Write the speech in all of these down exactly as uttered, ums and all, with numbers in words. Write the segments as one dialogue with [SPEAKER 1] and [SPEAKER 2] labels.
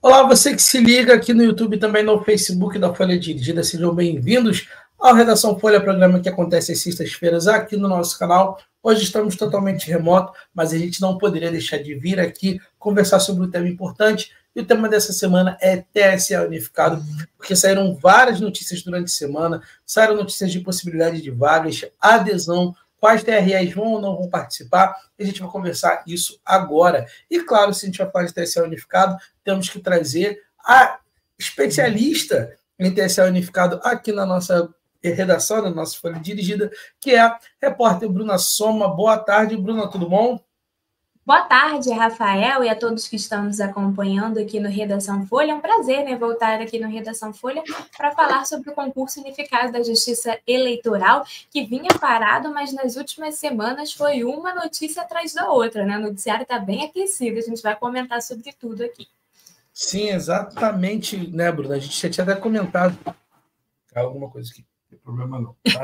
[SPEAKER 1] Olá, você que se liga aqui no YouTube, também no Facebook da Folha Dirigida, sejam bem-vindos ao Redação Folha, programa que acontece às sextas-feiras aqui no nosso canal. Hoje estamos totalmente remoto, mas a gente não poderia deixar de vir aqui conversar sobre um tema importante. E o tema dessa semana é T S E unificado, porque saíram várias notícias durante a semana, saíram notícias de possibilidade de vagas, adesão, quais T R Es vão ou não vão participar, e a gente vai conversar isso agora. E claro, se a gente vai falar de T S E unificado, temos que trazer a especialista em T S E unificado aqui na nossa redação, na nossa Folha Dirigida, que é a repórter Bruna Soma. Boa tarde, Bruna, tudo bom?
[SPEAKER 2] Boa tarde, Rafael, e a todos que estão nos acompanhando aqui no Redação Folha. É um prazer, né, voltar aqui no Redação Folha para falar sobre o concurso unificado da Justiça Eleitoral, que vinha parado, mas nas últimas semanas foi uma notícia atrás da outra, né? O noticiário está bem aquecido, a gente vai comentar sobre tudo aqui.
[SPEAKER 1] Sim, exatamente, né, Bruna? A gente já tinha até comentado alguma coisa aqui, não tem problema não, tá,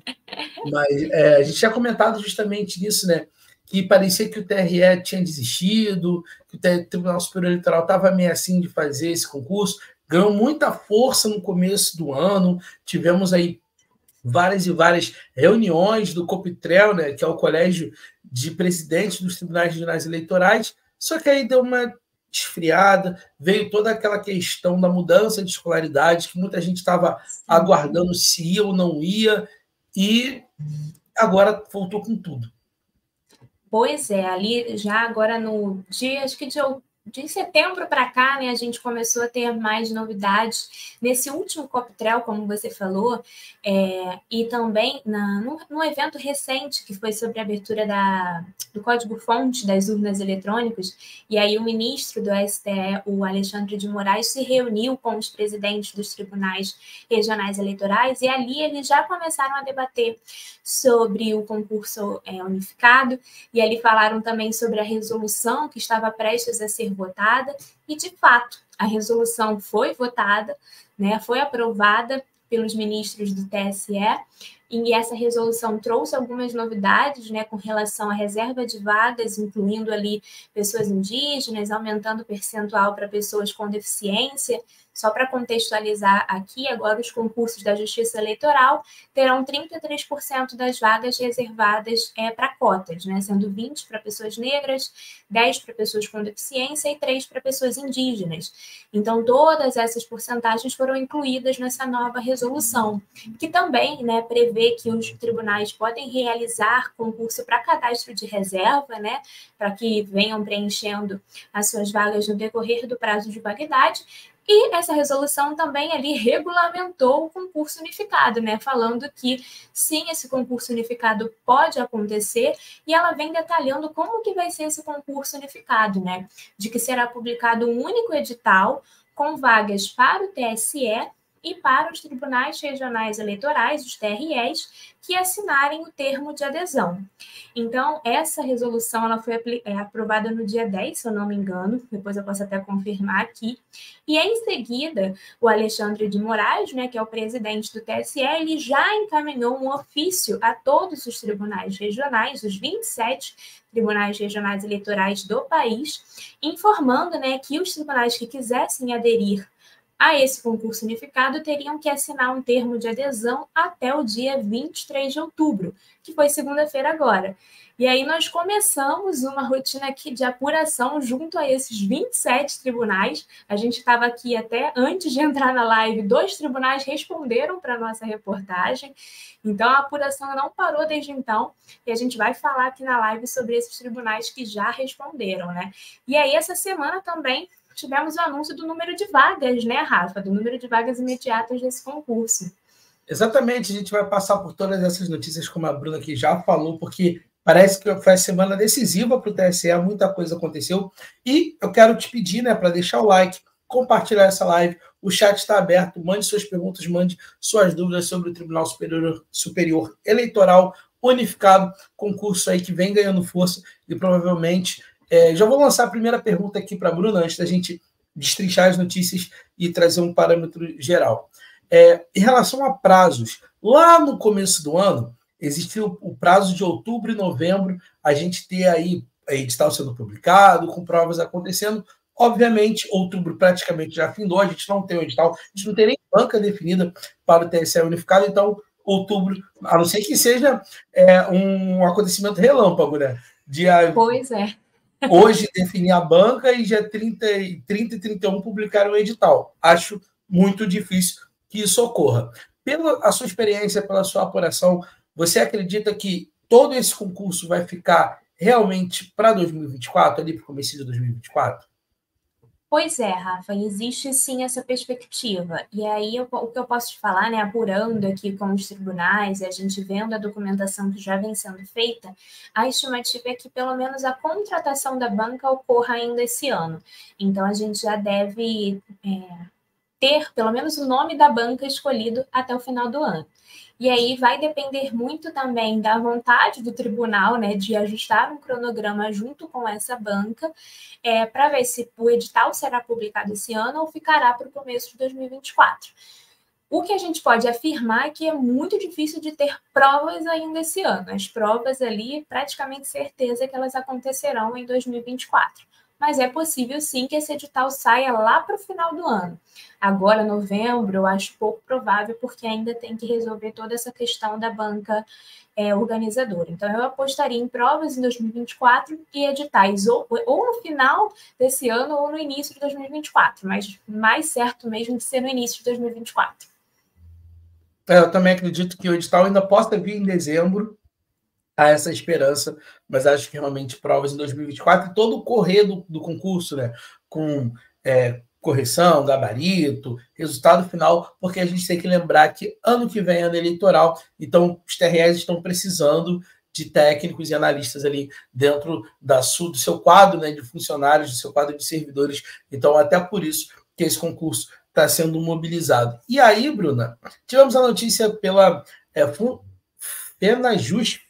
[SPEAKER 1] mas é, a gente tinha comentado justamente nisso, né? Que parecia que o T R E tinha desistido, que o Tribunal Superior Eleitoral estava ameaçando de fazer esse concurso, ganhou muita força no começo do ano, tivemos aí várias e várias reuniões do COPTREL, né, que é o Colégio de Presidentes dos Tribunais Regionais Eleitorais, só que aí deu uma esfriada, veio toda aquela questão da mudança de escolaridade, que muita gente estava aguardando se ia ou não ia, e agora voltou com tudo.
[SPEAKER 2] Pois é, ali já agora no dia, acho que de, de setembro para cá, né, a gente começou a ter mais novidades nesse último COPTREL, como você falou, é, e também na, num, num evento recente que foi sobre a abertura da, do código-fonte das urnas eletrônicas, e aí o ministro do S T E, o Alexandre de Moraes, se reuniu com os presidentes dos tribunais regionais eleitorais, e ali eles já começaram a debater sobre o concurso é, unificado, e ali falaram também sobre a resolução que estava prestes a ser votada, e de fato, a resolução foi votada, né, foi aprovada pelos ministros do T S E, e essa resolução trouxe algumas novidades, né, com relação à reserva de vagas, incluindo ali pessoas indígenas, aumentando o percentual para pessoas com deficiência. Só para contextualizar aqui, agora os concursos da Justiça Eleitoral terão trinta e três por cento das vagas reservadas é, para cotas, né, sendo vinte para pessoas negras, dez para pessoas com deficiência e três para pessoas indígenas. Então, todas essas porcentagens foram incluídas nessa nova resolução, que também, né, prevê que os tribunais podem realizar concurso para cadastro de reserva, né, para que venham preenchendo as suas vagas no decorrer do prazo de validade. E essa resolução também ali regulamentou o concurso unificado, né? Falando que sim, esse concurso unificado pode acontecer, e ela vem detalhando como que vai ser esse concurso unificado, né? De que será publicado um único edital com vagas para o T S E e para os tribunais regionais eleitorais, os T R Es, que assinarem o termo de adesão. Então, essa resolução ela foi é, aprovada no dia dez, se eu não me engano, depois eu posso até confirmar aqui, e em seguida, o Alexandre de Moraes, né, que é o presidente do T S E, ele já encaminhou um ofício a todos os tribunais regionais, os vinte e sete tribunais regionais eleitorais do país, informando, né, que os tribunais que quisessem aderir a esse concurso unificado teriam que assinar um termo de adesão até o dia vinte e três de outubro, que foi segunda-feira agora. E aí nós começamos uma rotina aqui de apuração junto a esses vinte e sete tribunais. A gente estava aqui até antes de entrar na live, dois tribunais responderam para a nossa reportagem. Então a apuração não parou desde então, e a gente vai falar aqui na live sobre esses tribunais que já responderam, né? E aí essa semana também tivemos o anúncio do número de vagas, né, Rafa? Do número de vagas imediatas desse concurso.
[SPEAKER 1] Exatamente, a gente vai passar por todas essas notícias, como a Bruna aqui já falou, porque parece que foi a semana decisiva para o T S E, muita coisa aconteceu. E eu quero te pedir, né, para deixar o like, compartilhar essa live, o chat está aberto, mande suas perguntas, mande suas dúvidas sobre o Tribunal Superior, Superior Eleitoral Unificado, concurso aí que vem ganhando força e provavelmente... É, já vou lançar a primeira pergunta aqui para a Bruna, antes da gente destrinchar as notícias e trazer um parâmetro geral. É, em relação a prazos, lá no começo do ano, existiu o prazo de outubro e novembro, a gente ter aí edital sendo publicado, com provas acontecendo. Obviamente, outubro praticamente já findou, a gente não tem um edital, a gente não tem nem banca definida para o T S E unificado, então outubro, a não ser que seja é, um acontecimento relâmpago, né? Dia,
[SPEAKER 2] pois é.
[SPEAKER 1] Hoje definir a banca e dia trinta, trinta e trinta e um publicar o edital. Acho muito difícil que isso ocorra. Pela a sua experiência, pela sua apuração, você acredita que todo esse concurso vai ficar realmente para dois mil e vinte e quatro, ali para o começo de dois mil e vinte e quatro?
[SPEAKER 2] Pois é, Rafa, existe sim essa perspectiva. E aí eu, o que eu posso te falar, né, apurando aqui com os tribunais e a gente vendo a documentação que já vem sendo feita, a estimativa é que pelo menos a contratação da banca ocorra ainda esse ano. Então a gente já deve é, ter pelo menos o nome da banca escolhido até o final do ano. E aí vai depender muito também da vontade do tribunal, né, de ajustar um cronograma junto com essa banca, é, para ver se o edital será publicado esse ano ou ficará para o começo de dois mil e vinte e quatro. O que a gente pode afirmar é que é muito difícil de ter provas ainda esse ano. As provas ali, praticamente certeza que elas acontecerão em dois mil e vinte e quatro. Mas é possível sim que esse edital saia lá para o final do ano. Agora, novembro, eu acho pouco provável, porque ainda tem que resolver toda essa questão da banca é, organizadora. Então, eu apostaria em provas em dois mil e vinte e quatro e editais ou, ou no final desse ano ou no início de dois mil e vinte e quatro, mas mais certo mesmo de ser no início de dois mil e vinte e quatro.
[SPEAKER 1] Eu também acredito que o edital ainda possa vir em dezembro, há essa esperança, mas acho que realmente provas em dois mil e vinte e quatro e todo o correr do, do concurso, né? Com é, correção, gabarito, resultado final, porque a gente tem que lembrar que ano que vem é ano eleitoral, então os T R Es estão precisando de técnicos e analistas ali dentro da sua, do seu quadro, né, de funcionários, do seu quadro de servidores. Então, até por isso que esse concurso está sendo mobilizado. E aí, Bruna, tivemos a notícia pela é, FenaJusf,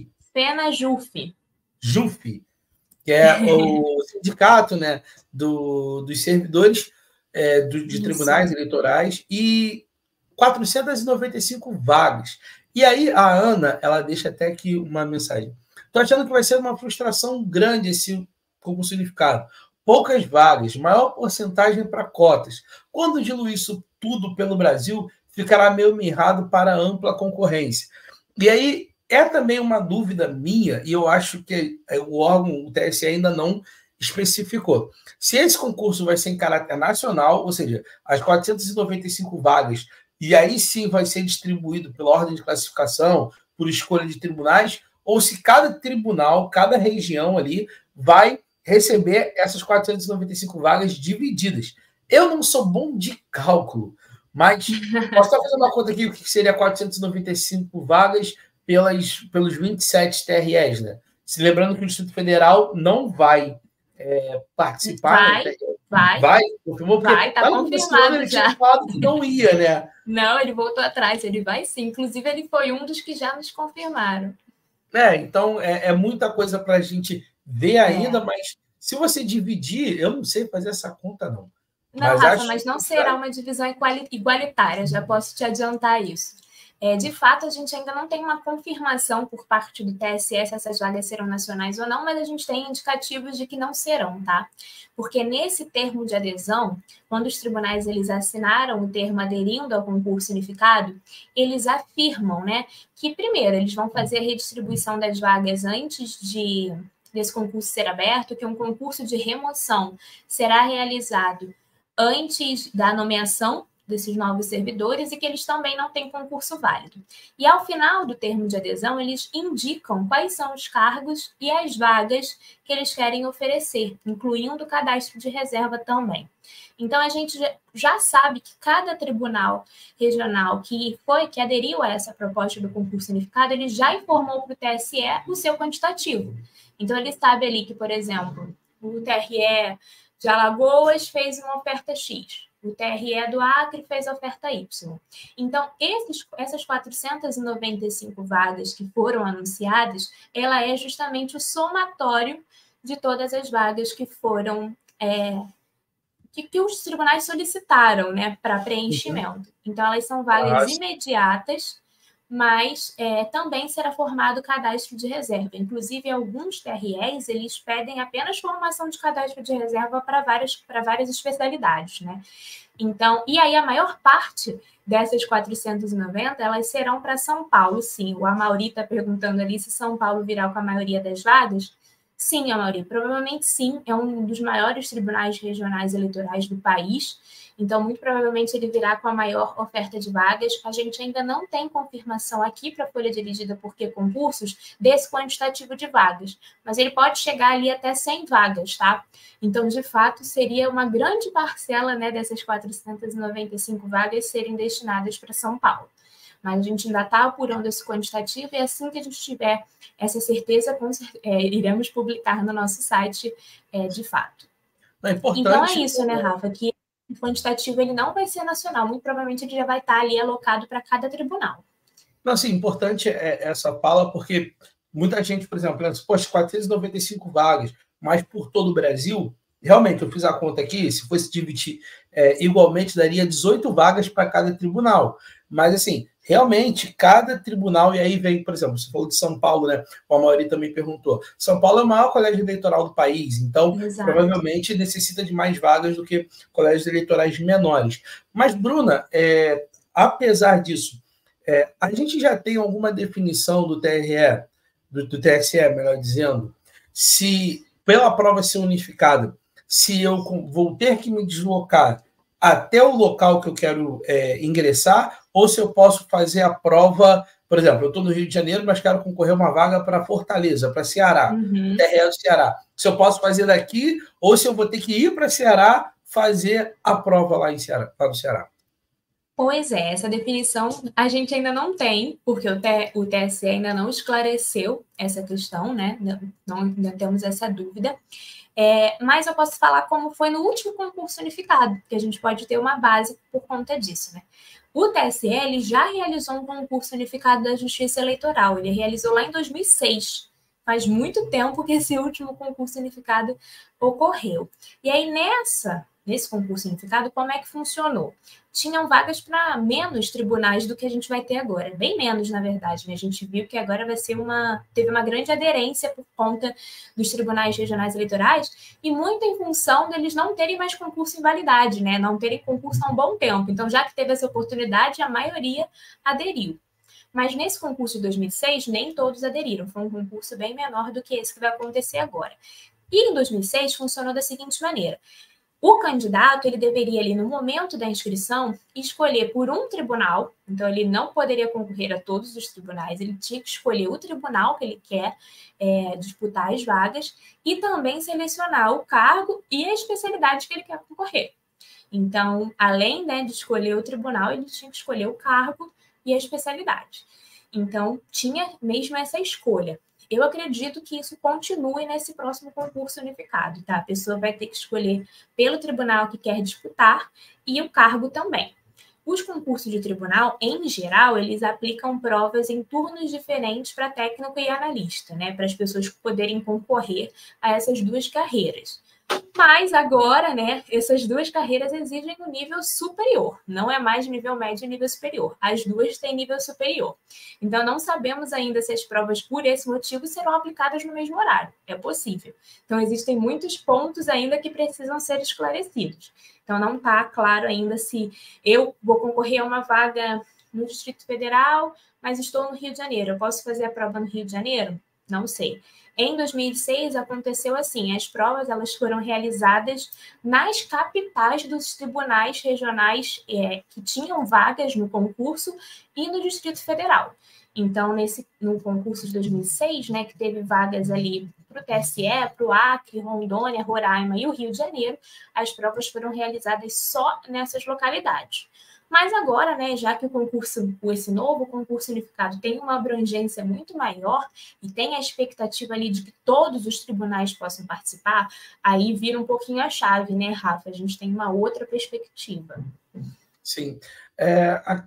[SPEAKER 2] FenaJusf.
[SPEAKER 1] JUF, que é o sindicato, né, do, dos servidores é, do, de tribunais eleitorais, e quatrocentas e noventa e cinco vagas. E aí a Ana, ela deixa até aqui uma mensagem. Estou achando que vai ser uma frustração grande esse concurso unificado. Poucas vagas, maior porcentagem para cotas. Quando diluir isso tudo pelo Brasil, ficará meio mirrado para ampla concorrência. E aí é também uma dúvida minha, e eu acho que o órgão, o T S E, ainda não especificou. Se esse concurso vai ser em caráter nacional, ou seja, as quatrocentas e noventa e cinco vagas, e aí sim vai ser distribuído pela ordem de classificação, por escolha de tribunais, ou se cada tribunal, cada região ali, vai receber essas quatrocentas e noventa e cinco vagas divididas. Eu não sou bom de cálculo, mas posso estar fazendo uma conta aqui, o que seria quatrocentas e noventa e cinco vagas pelas, pelos vinte e sete T R Es, né? Se lembrando que o Distrito Federal não vai é, participar.
[SPEAKER 2] Vai,
[SPEAKER 1] né?
[SPEAKER 2] vai.
[SPEAKER 1] Vai, confirmou? Porque
[SPEAKER 2] vai, tá confirmado
[SPEAKER 1] ele
[SPEAKER 2] já.
[SPEAKER 1] tinha falado que não ia, né?
[SPEAKER 2] Não, ele voltou atrás, ele vai sim. Inclusive, ele foi um dos que já nos confirmaram.
[SPEAKER 1] É, então é, é muita coisa para a gente ver ainda, é. Mas se você dividir, eu não sei fazer essa conta, não.
[SPEAKER 2] Não, mas Rafa, mas não será uma divisão igualitária, já posso te adiantar isso. É, de fato, a gente ainda não tem uma confirmação por parte do T S E se essas vagas serão nacionais ou não, mas a gente tem indicativos de que não serão, tá? Porque nesse termo de adesão, quando os tribunais eles assinaram o termo aderindo ao concurso unificado, eles afirmam, né, que primeiro eles vão fazer a redistribuição das vagas antes de desse concurso ser aberto, que um concurso de remoção será realizado antes da nomeação desses novos servidores e que eles também não têm concurso válido. E ao final do termo de adesão, eles indicam quais são os cargos e as vagas que eles querem oferecer, incluindo o cadastro de reserva também. Então, a gente já sabe que cada tribunal regional que foi, que aderiu a essa proposta do concurso unificado, ele já informou para o T S E o seu quantitativo. Então, ele sabe ali que, por exemplo, o T R E de Alagoas fez uma oferta X, o T R E do Acre fez a oferta Y. Então, esses, essas quatrocentas e noventa e cinco vagas que foram anunciadas, ela é justamente o somatório de todas as vagas que foram, é, que, que os tribunais solicitaram, né, para preenchimento. Então, elas são vagas imediatas mas é, também será formado cadastro de reserva. Inclusive, alguns T R Es, eles pedem apenas formação de cadastro de reserva para várias, para várias especialidades, né? Então, e aí a maior parte dessas quatrocentas e noventa, elas serão para São Paulo, sim. O Amaury está perguntando ali se São Paulo virá com a maioria das vagas. Sim, Amaury, provavelmente sim. É um dos maiores tribunais regionais eleitorais do país. Então, muito provavelmente ele virá com a maior oferta de vagas. A gente ainda não tem confirmação aqui para a folha dirigida por que concursos desse quantitativo de vagas, mas ele pode chegar ali até cem vagas, tá? Então, de fato, seria uma grande parcela, né, dessas quatrocentas e noventa e cinco vagas serem destinadas para São Paulo. Mas a gente ainda está apurando esse quantitativo e assim que a gente tiver essa certeza, é, iremos publicar no nosso site é, de fato.
[SPEAKER 1] É importante,
[SPEAKER 2] então é isso, né, Rafa, que o quantitativo ele não vai ser nacional, muito provavelmente ele já vai estar ali alocado para cada tribunal.
[SPEAKER 1] Não, assim, importante é essa fala, porque muita gente, por exemplo, pensa, poxa, quatrocentas e noventa e cinco vagas, mas por todo o Brasil, realmente, eu fiz a conta aqui, se fosse dividir é, igualmente, daria dezoito vagas para cada tribunal. Mas, assim, realmente, cada tribunal, e aí vem, por exemplo, você falou de São Paulo, né? O Amaury também perguntou. São Paulo é o maior colégio eleitoral do país, então, Exato. provavelmente, necessita de mais vagas do que colégios eleitorais menores. Mas, Bruna, é, apesar disso, é, a gente já tem alguma definição do T R E, do, do T S E, melhor dizendo, se, pela prova ser unificada, se eu vou ter que me deslocar até o local que eu quero é, ingressar, ou se eu posso fazer a prova, por exemplo, eu estou no Rio de Janeiro, mas quero concorrer uma vaga para Fortaleza, para Ceará, uhum. T R E do Ceará. Se eu posso fazer daqui, ou se eu vou ter que ir para Ceará fazer a prova lá, em Ceará, lá no Ceará.
[SPEAKER 2] Pois é, essa definição a gente ainda não tem, porque o, T, o T S E ainda não esclareceu essa questão, né? Não, não, não temos essa dúvida. É, mas eu posso falar como foi no último concurso unificado, que a gente pode ter uma base por conta disso, né? O T S E ele já realizou um concurso unificado da Justiça Eleitoral, ele realizou lá em dois mil e seis, faz muito tempo que esse último concurso unificado ocorreu. E aí nessa, nesse concurso unificado, como é que funcionou? Tinham vagas para menos tribunais do que a gente vai ter agora, bem menos, na verdade, né? A gente viu que agora vai ser uma, teve uma grande aderência por conta dos tribunais regionais eleitorais e muito em função deles não terem mais concurso em validade, né? Não terem concurso há um bom tempo. Então, já que teve essa oportunidade, a maioria aderiu. Mas nesse concurso de dois mil e seis, nem todos aderiram. Foi um concurso bem menor do que esse que vai acontecer agora. E em dois mil e seis funcionou da seguinte maneira. O candidato, ele deveria ali no momento da inscrição escolher por um tribunal, então ele não poderia concorrer a todos os tribunais, ele tinha que escolher o tribunal que ele quer é, disputar as vagas e também selecionar o cargo e a especialidade que ele quer concorrer. Então, além, né, de escolher o tribunal, ele tinha que escolher o cargo e a especialidade. Então, tinha mesmo essa escolha. Eu acredito que isso continue nesse próximo concurso unificado, tá? A pessoa vai ter que escolher pelo tribunal que quer disputar e o cargo também. Os concursos de tribunal, em geral, eles aplicam provas em turnos diferentes para técnico e analista, né? Para as pessoas poderem concorrer a essas duas carreiras. Mas agora, né, essas duas carreiras exigem um nível superior, não é mais nível médio e nível superior. As duas têm nível superior. Então, não sabemos ainda se as provas, por esse motivo, serão aplicadas no mesmo horário. É possível. Então, existem muitos pontos ainda que precisam ser esclarecidos. Então, não está claro ainda se eu vou concorrer a uma vaga no Distrito Federal, mas estou no Rio de Janeiro. Eu posso fazer a prova no Rio de Janeiro? Não sei. Em dois mil e seis aconteceu assim, as provas elas foram realizadas nas capitais dos tribunais regionais é, que tinham vagas no concurso e no Distrito Federal. Então, nesse, no concurso de dois mil e seis, né, que teve vagas ali para o T S E, para o Acre, Rondônia, Roraima e o Rio de Janeiro, as provas foram realizadas só nessas localidades. Mas agora, né, já que o concurso, esse novo concurso unificado tem uma abrangência muito maior e tem a expectativa ali de que todos os tribunais possam participar, aí vira um pouquinho a chave, né, Rafa? A gente tem uma outra perspectiva.
[SPEAKER 1] Sim. É, a,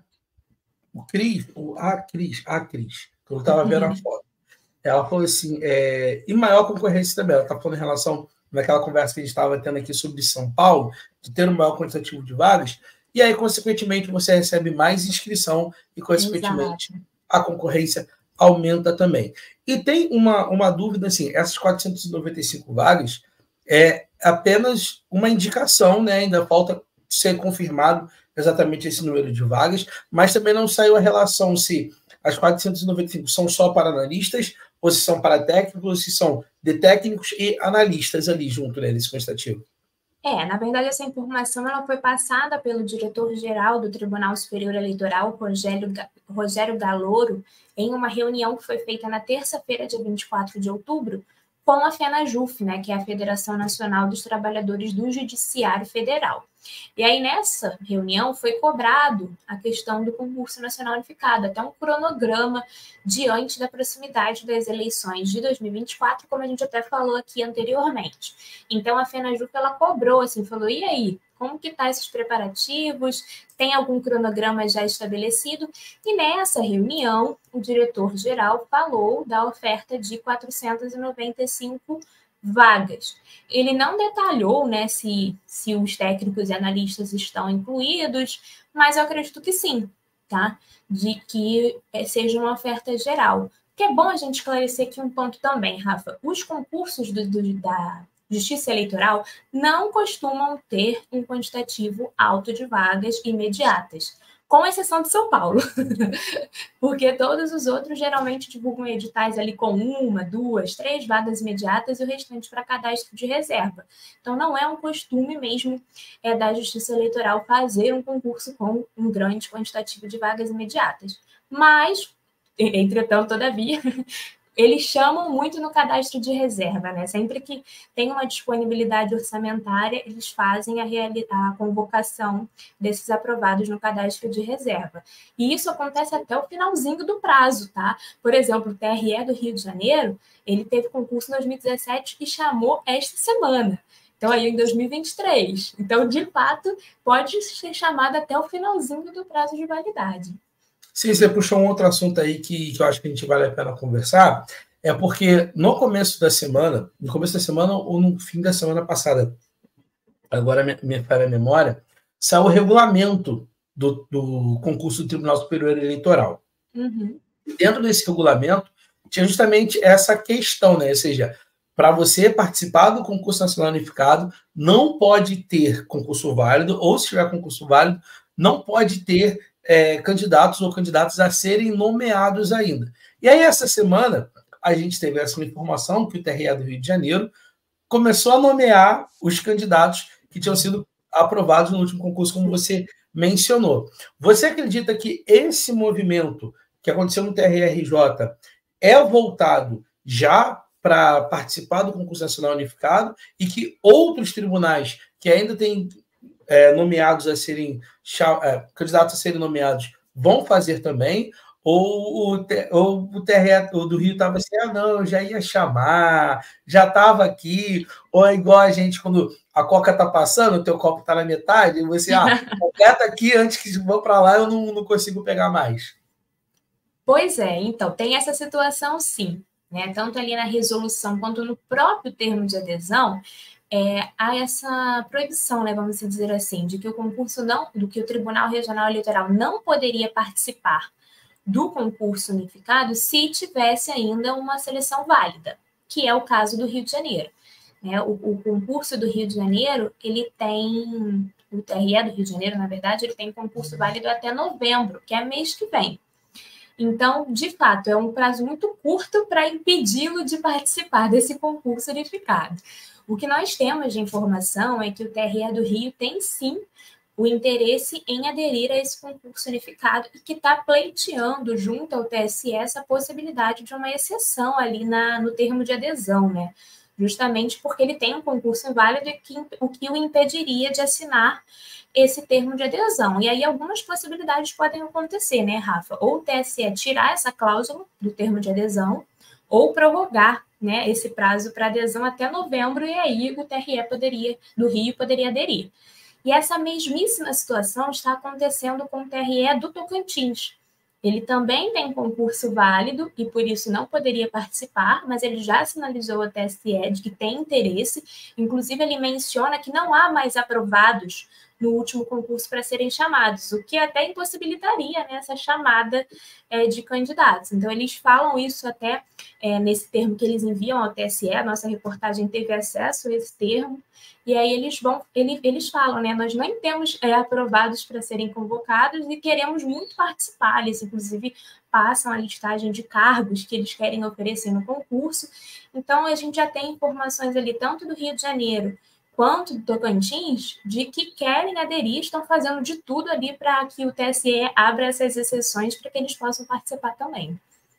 [SPEAKER 1] o Cris, o, a Cris, a Cris, que eu estava vendo a foto, ela falou assim, é, e maior concorrência também, ela está falando em relação naquela conversa que a gente estava tendo aqui sobre São Paulo, de ter um maior quantitativo de vagas, e aí, consequentemente, você recebe mais inscrição e, consequentemente, Exato. a concorrência aumenta também. E tem uma, uma dúvida, assim, essas quatrocentas e noventa e cinco vagas é apenas uma indicação, né? Ainda falta ser confirmado exatamente esse número de vagas, mas também não saiu a relação se as quatrocentas e noventa e cinco são só para analistas, ou se são para técnicos, ou se são de técnicos e analistas ali junto, né, nesse constativo.
[SPEAKER 2] É, na verdade, essa informação ela foi passada pelo diretor-geral do Tribunal Superior Eleitoral, Rogério, Rogério Galouro, em uma reunião que foi feita na terça-feira, dia vinte e quatro de outubro, com a FENAJUF, né, que é a Federação Nacional dos Trabalhadores do Judiciário Federal. E aí, nessa reunião, foi cobrado a questão do concurso nacional unificado, até um cronograma diante da proximidade das eleições de dois mil e vinte e quatro, como a gente até falou aqui anteriormente. Então, a FENAJUF, ela cobrou, assim, falou, e aí, como que tá esses preparativos? Tem algum cronograma já estabelecido? E nessa reunião, o diretor-geral falou da oferta de quatrocentas e noventa e cinco vagas. Ele não detalhou, né, se, se os técnicos e analistas estão incluídos, mas eu acredito que sim, tá? De que seja uma oferta geral. Que é bom a gente esclarecer aqui um ponto também, Rafa. Os concursos do, do, da Justiça Eleitoral não costumam ter um quantitativo alto de vagas imediatas, com exceção de São Paulo, porque todos os outros geralmente divulgam editais ali com uma, duas, três vagas imediatas e o restante para cadastro de reserva. Então, não é um costume mesmo é, da Justiça Eleitoral fazer um concurso com um grande quantitativo de vagas imediatas. Mas, entretanto, todavia, eles chamam muito no cadastro de reserva, né? Sempre que tem uma disponibilidade orçamentária, eles fazem a, a convocação desses aprovados no cadastro de reserva. E isso acontece até o finalzinho do prazo, tá? Por exemplo, o T R E do Rio de Janeiro, ele teve concurso em dois mil e dezessete e chamou esta semana. Então, aí em dois mil e vinte e três. Então, de fato, pode ser chamado até o finalzinho do prazo de validade.
[SPEAKER 1] Sim, você puxou um outro assunto aí que, que eu acho que a gente vale a pena conversar, é porque no começo da semana, no começo da semana ou no fim da semana passada, agora me, me falha a memória, saiu o regulamento do, do concurso do Tribunal Superior Eleitoral.
[SPEAKER 2] Uhum.
[SPEAKER 1] Dentro desse regulamento, tinha justamente essa questão, né? Ou seja, para você participar do concurso nacional unificado, não pode ter concurso válido, ou se tiver concurso válido, não pode ter É, candidatos ou candidatas a serem nomeados ainda. E aí, essa semana, a gente teve essa informação que o T R E do Rio de Janeiro começou a nomear os candidatos que tinham sido aprovados no último concurso, como você mencionou. Você acredita que esse movimento que aconteceu no T R R J é voltado já para participar do concurso nacional unificado e que outros tribunais que ainda têm É, nomeados a serem é, candidatos a serem nomeados vão fazer também, ou o, ou o T R E do Rio estava assim, ah, não, eu já ia chamar, já estava aqui, ou é igual a gente, quando a Coca está passando, o teu copo está na metade, e você, ah, completa aqui, antes que vou para lá, eu não, não consigo pegar mais.
[SPEAKER 2] Pois é, então, tem essa situação sim, né? Tanto ali na resolução quanto no próprio termo de adesão, É, há essa proibição, né, vamos dizer assim, de que o concurso não, do que o Tribunal Regional Eleitoral não poderia participar do concurso unificado se tivesse ainda uma seleção válida, que é o caso do Rio de Janeiro. Né? O, o concurso do Rio de Janeiro, ele tem, o T R E do Rio de Janeiro, na verdade, ele tem concurso válido até novembro, que é mês que vem. Então, de fato, é um prazo muito curto para impedi-lo de participar desse concurso unificado. O que nós temos de informação é que o T R E do Rio tem, sim, o interesse em aderir a esse concurso unificado e que está pleiteando junto ao T S E essa possibilidade de uma exceção ali na, no termo de adesão, né? Justamente porque ele tem um concurso inválido e que, o que o impediria de assinar esse termo de adesão. E aí algumas possibilidades podem acontecer, né, Rafa? Ou o T S E tirar essa cláusula do termo de adesão, ou prorrogar, né, esse prazo para adesão até novembro, e aí o T R E poderia, do Rio poderia aderir. E essa mesmíssima situação está acontecendo com o T R E do Tocantins. Ele também tem concurso válido e por isso não poderia participar, mas ele já sinalizou ao T S E de que tem interesse. Inclusive, ele menciona que não há mais aprovados no último concurso para serem chamados, o que até impossibilitaria, né, essa chamada é, de candidatos. Então, eles falam isso até é, nesse termo que eles enviam ao T S E, a nossa reportagem teve acesso a esse termo, e aí eles vão, eles, eles falam, né, nós não temos é, aprovados para serem convocados e queremos muito participar, eles inclusive passam a listagem de cargos que eles querem oferecer no concurso. Então, a gente já tem informações ali, tanto do Rio de Janeiro quanto do Tocantins, de que querem aderir, estão fazendo de tudo ali para que o T S E abra essas exceções para que eles possam participar também.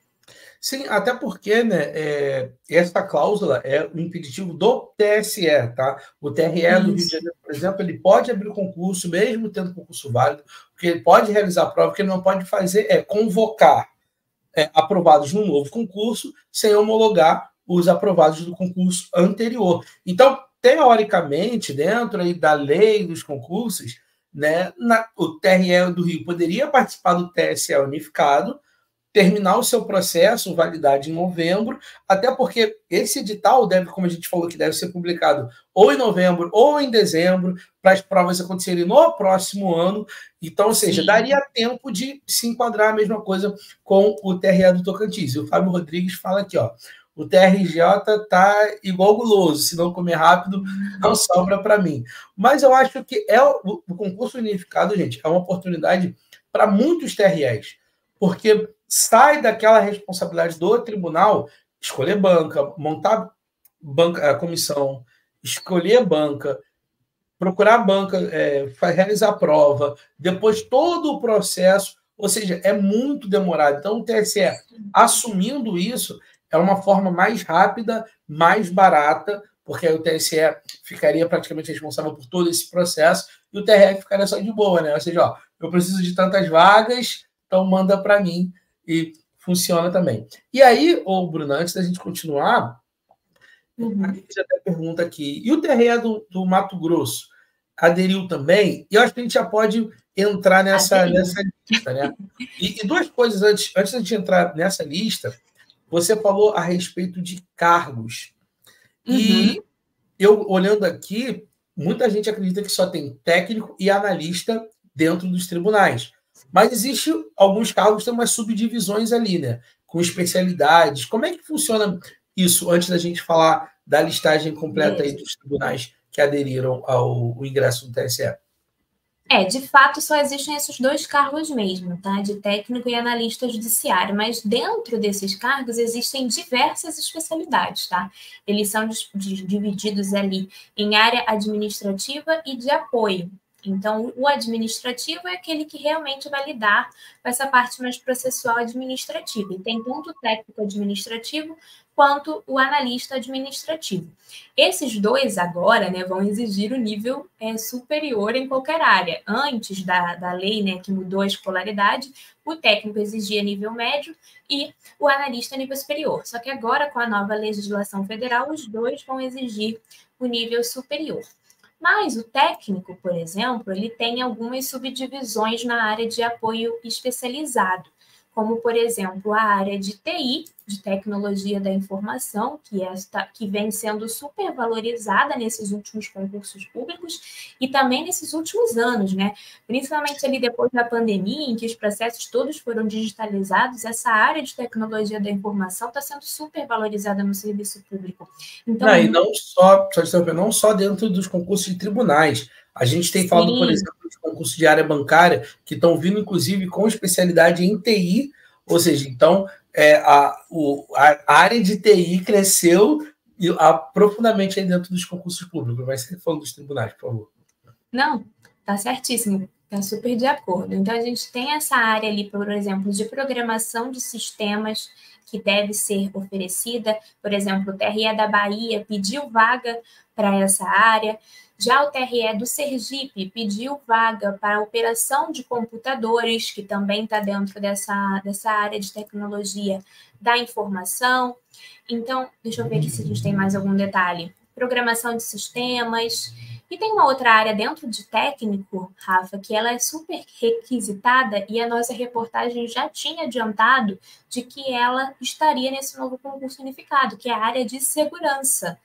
[SPEAKER 1] Sim, até porque, né, é, essa cláusula é o impeditivo do T S E, tá? O T R E do Rio de Janeiro, por exemplo, ele pode abrir o concurso, mesmo tendo concurso válido, porque ele pode realizar a prova, o que ele não pode fazer é convocar é, aprovados num novo concurso sem homologar os aprovados do concurso anterior. Então, teoricamente, dentro aí da lei dos concursos, né, na, o T R E do Rio poderia participar do T S E unificado, terminar o seu processo, validade em novembro, até porque esse edital deve, como a gente falou, que deve ser publicado ou em novembro ou em dezembro, para as provas acontecerem no próximo ano. Então, ou seja, Sim. daria tempo de se enquadrar a mesma coisa com o T R E do Tocantins. E o Fábio Rodrigues fala aqui, ó, o T R J está igual guloso, se não comer rápido, não sobra para mim. Mas eu acho que é o, o concurso unificado, gente, é uma oportunidade para muitos T R Es, porque sai daquela responsabilidade do tribunal escolher banca, montar banca, a comissão, escolher banca, procurar banca, é, realizar a prova, depois todo o processo, ou seja, é muito demorado. Então, o T S E, assumindo isso, é uma forma mais rápida, mais barata, porque aí o T S E ficaria praticamente responsável por todo esse processo e o T R E ficaria só de boa, né? Ou seja, ó, eu preciso de tantas vagas, então manda para mim. E funciona também. E aí, ô, Bruna, antes da gente continuar, uhum. a gente até pergunta aqui, e o T R E do, do Mato Grosso aderiu também? E eu acho que a gente já pode entrar nessa, nessa lista, né? E, e duas coisas antes, antes da gente entrar nessa lista, você falou a respeito de cargos. Uhum. E eu, olhando aqui, muita gente acredita que só tem técnico e analista dentro dos tribunais. Mas existe alguns cargos que têm umas subdivisões ali, né? Com especialidades. Como é que funciona isso, antes da gente falar da listagem completa aí dos tribunais que aderiram ao, ao ingresso do T S E?
[SPEAKER 2] É, de fato, só existem esses dois cargos mesmo, tá? De técnico e analista judiciário. Mas dentro desses cargos existem diversas especialidades, tá? Eles são divididos ali em área administrativa e de apoio. Então, o administrativo é aquele que realmente vai lidar com essa parte mais processual administrativa. E tem tanto o técnico administrativo quanto o analista administrativo. Esses dois agora, né, vão exigir o nível é, superior em qualquer área. Antes da, da lei, né, que mudou a escolaridade, o técnico exigia nível médio e o analista nível superior. Só que agora, com a nova legislação federal, os dois vão exigir o nível superior. Mas o técnico, por exemplo, ele tem algumas subdivisões na área de apoio especializado, como, por exemplo, a área de T I, de tecnologia da informação, que, é, que vem sendo supervalorizada nesses últimos concursos públicos e também nesses últimos anos, né? Principalmente ali depois da pandemia, em que os processos todos foram digitalizados, essa área de tecnologia da informação está sendo supervalorizada no serviço público.
[SPEAKER 1] Então, não, e não só, não só dentro dos concursos de tribunais. A gente tem Sim. falado, por exemplo, de concursos de área bancária, que estão vindo, inclusive, com especialidade em T I, ou seja, então, é, a, o, a área de T I cresceu a, profundamente aí dentro dos concursos públicos. Mas você falando dos tribunais, por favor.
[SPEAKER 2] Não, tá certíssimo. Está super de acordo. Então, a gente tem essa área ali, por exemplo, de programação de sistemas que deve ser oferecida. Por exemplo, o T R E da Bahia pediu vaga para essa área. Já o T R E do Sergipe pediu vaga para a operação de computadores, que também está dentro dessa, dessa área de tecnologia da informação. Então, deixa eu ver aqui se a gente tem mais algum detalhe. Programação de sistemas. E tem uma outra área dentro de técnico, Rafa, que ela é super requisitada e a nossa reportagem já tinha adiantado de que ela estaria nesse novo concurso unificado, que é a área de segurança.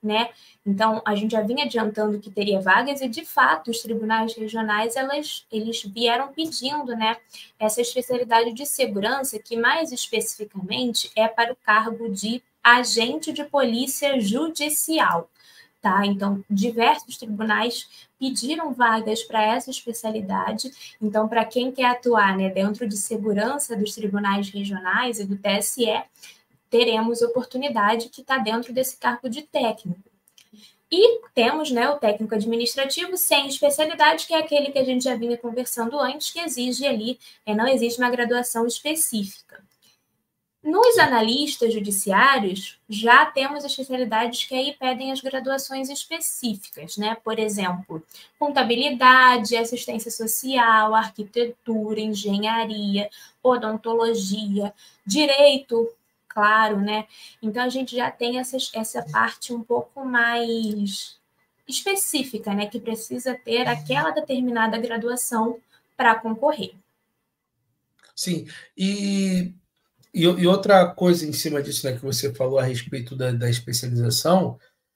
[SPEAKER 2] né? Então, a gente já vinha adiantando que teria vagas e, de fato, os tribunais regionais, elas, eles vieram pedindo, né, essa especialidade de segurança, que mais especificamente é para o cargo de agente de polícia judicial, tá? Então, diversos tribunais pediram vagas para essa especialidade. Então, para quem quer atuar, né, dentro de segurança dos tribunais regionais e do T S E, teremos oportunidade que está dentro desse cargo de técnico. E temos, né, o técnico administrativo sem especialidade, que é aquele que a gente já vinha conversando antes, que exige ali, é, não existe uma graduação específica. Nos analistas judiciários, já temos especialidades que aí pedem as graduações específicas, né? Por exemplo, contabilidade, assistência social, arquitetura, engenharia, odontologia, direito, claro, né? Então, a gente já tem essa, essa parte um pouco mais específica, né? Que precisa ter aquela determinada graduação para concorrer.
[SPEAKER 1] Sim, e... E, e outra coisa em cima disso, né, que você falou a respeito da, da especialização,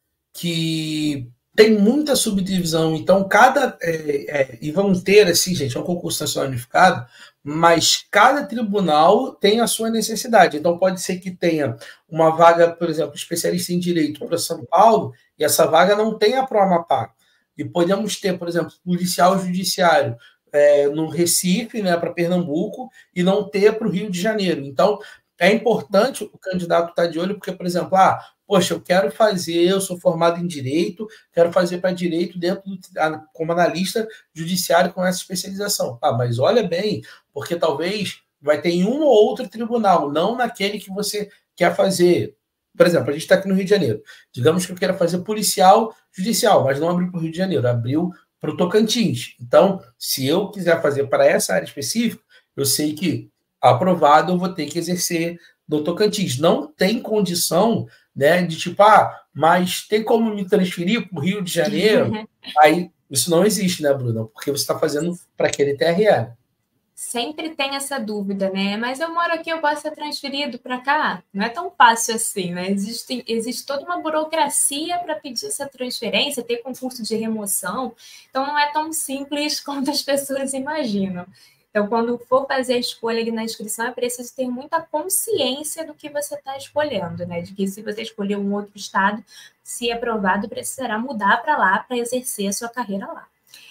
[SPEAKER 1] que tem muita subdivisão, então cada, é, é, e vamos ter assim, gente, é um concurso nacional unificado, mas cada tribunal tem a sua necessidade, então pode ser que tenha uma vaga, por exemplo, especialista em direito para São Paulo, e essa vaga não tenha para o Amapá, e podemos ter, por exemplo, policial judiciário, É, no Recife, né, para Pernambuco, e não ter para o Rio de Janeiro. Então, é importante o candidato estar de olho, porque, por exemplo, ah, poxa, eu quero fazer, eu sou formado em Direito, quero fazer para Direito dentro do, como analista judiciário com essa especialização. Ah, mas olha bem, porque talvez vai ter em um ou outro tribunal, não naquele que você quer fazer. Por exemplo, a gente está aqui no Rio de Janeiro. Digamos que eu quero fazer policial judicial, mas não abriu para o Rio de Janeiro, abriu para o Tocantins. Então, se eu quiser fazer para essa área específica, eu sei que, aprovado, eu vou ter que exercer no Tocantins. Não tem condição, né, de tipo, ah, mas tem como me transferir para o Rio de Janeiro? Aí, isso não existe, né, Bruna? Porque você está fazendo para aquele T R E.
[SPEAKER 2] Sempre tem essa dúvida, né? Mas eu moro aqui, eu posso ser transferido para cá? Não é tão fácil assim, né? Existe, existe toda uma burocracia para pedir essa transferência, ter concurso de remoção. Então, não é tão simples quanto as pessoas imaginam. Então, quando for fazer a escolha ali na inscrição, é preciso ter muita consciência do que você está escolhendo, né? De que se você escolher um outro estado, se aprovado, precisará mudar para lá para exercer a sua carreira lá.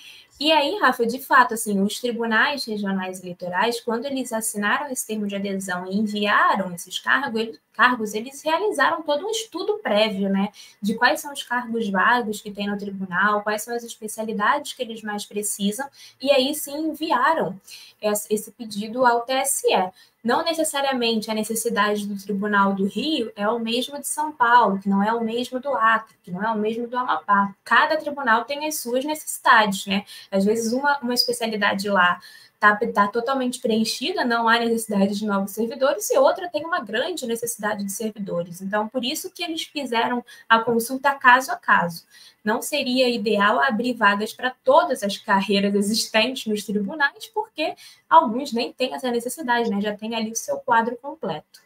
[SPEAKER 2] E aí, Rafa, de fato, assim, os tribunais regionais eleitorais, quando eles assinaram esse termo de adesão e enviaram esses cargos, eles, cargos, eles realizaram todo um estudo prévio, né, de quais são os cargos vagos que tem no tribunal, quais são as especialidades que eles mais precisam, e aí sim enviaram esse pedido ao T S E. Não necessariamente a necessidade do Tribunal do Rio é o mesmo de São Paulo, que não é o mesmo do Acre, que não é o mesmo do Amapá. Cada tribunal tem as suas necessidades, né? Às vezes uma, uma especialidade lá está tá totalmente preenchida, não há necessidade de novos servidores, e outra tem uma grande necessidade de servidores. Então, por isso que eles fizeram a consulta caso a caso. Não seria ideal abrir vagas para todas as carreiras existentes nos tribunais, porque alguns nem têm essa necessidade, né? Já tem ali o seu quadro completo.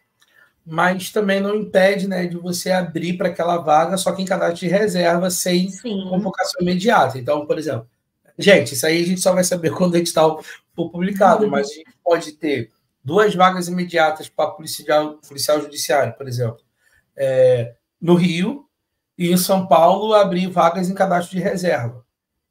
[SPEAKER 1] Mas também não impede, né, de você abrir para aquela vaga só quem cadastro de reserva sem Sim. convocação imediata. Então, por exemplo, gente, isso aí a gente só vai saber quando o edital for publicado, uhum. mas a gente pode ter duas vagas imediatas para policial, policial judiciário, por exemplo, é, no Rio, e em São Paulo abrir vagas em cadastro de reserva.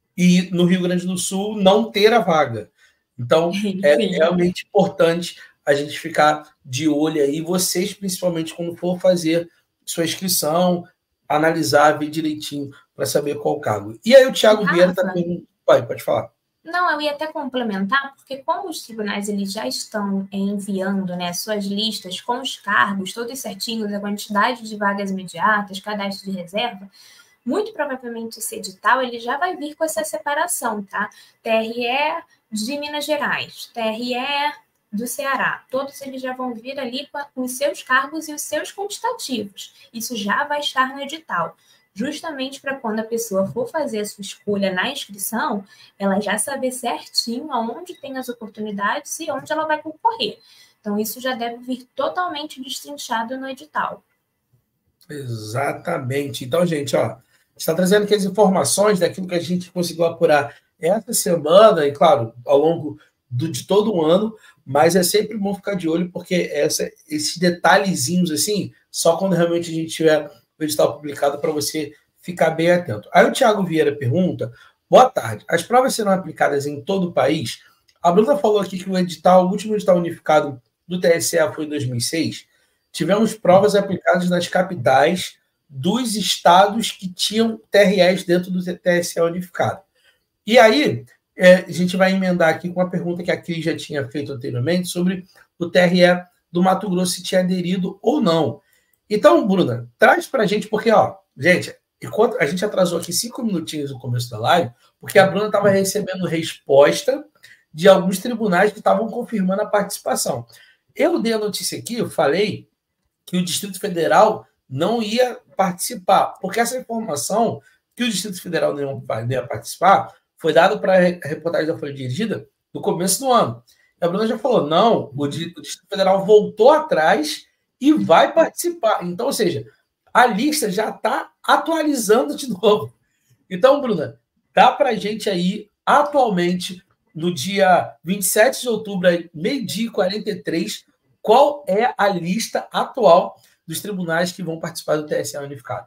[SPEAKER 1] E no Rio Grande do Sul não ter a vaga. Então, é Sim. realmente importante a gente ficar de olho aí, vocês, principalmente, quando for fazer sua inscrição, analisar, ver direitinho para saber qual o cargo. E aí o Thiago ah, Vieira está com... Vai, pode falar.
[SPEAKER 2] Não, eu ia até complementar, porque como os tribunais eles já estão enviando, né, suas listas com os cargos, todos certinhos, a quantidade de vagas imediatas, cadastro de reserva, muito provavelmente esse edital ele já vai vir com essa separação, tá? T R E de Minas Gerais, T R E do Ceará, todos eles já vão vir ali com os seus cargos e os seus quantitativos. Isso já vai estar no edital. Justamente para quando a pessoa for fazer a sua escolha na inscrição, ela já saber certinho aonde tem as oportunidades e onde ela vai concorrer. Então, isso já deve vir totalmente destrinchado no edital.
[SPEAKER 1] Exatamente. Então, gente, ó, está trazendo aqui as informações daquilo que a gente conseguiu apurar essa semana, e claro, ao longo do, de todo o ano, mas é sempre bom ficar de olho, porque essa, esses detalhezinhos assim, só quando realmente a gente tiver o edital publicado para você ficar bem atento. Aí o Thiago Vieira pergunta: boa tarde, as provas serão aplicadas em todo o país? A Bruna falou aqui que o edital, o último edital unificado do T S E foi em dois mil e seis. Tivemos provas aplicadas nas capitais dos estados que tinham T R Es dentro do T S E unificado. E aí, é, a gente vai emendar aqui com a pergunta que a Cris já tinha feito anteriormente sobre o T R E do Mato Grosso, se tinha aderido ou não. Então, Bruna, traz para a gente, porque, ó, gente, enquanto a gente atrasou aqui cinco minutinhos no começo da live, porque a Bruna estava recebendo resposta de alguns tribunais que estavam confirmando a participação. Eu dei a notícia aqui, eu falei que o Distrito Federal não ia participar, porque essa informação que o Distrito Federal não ia participar foi dado para a reportagem da Folha Dirigida no começo do ano. A Bruna já falou, não, o Distrito Federal voltou atrás e vai participar. Então, ou seja, a lista já está atualizando de novo. Então, Bruna, dá para a gente aí, atualmente, no dia vinte e sete de outubro, meio-dia e quarenta e três, qual é a lista atual dos tribunais que vão participar do T S E unificado?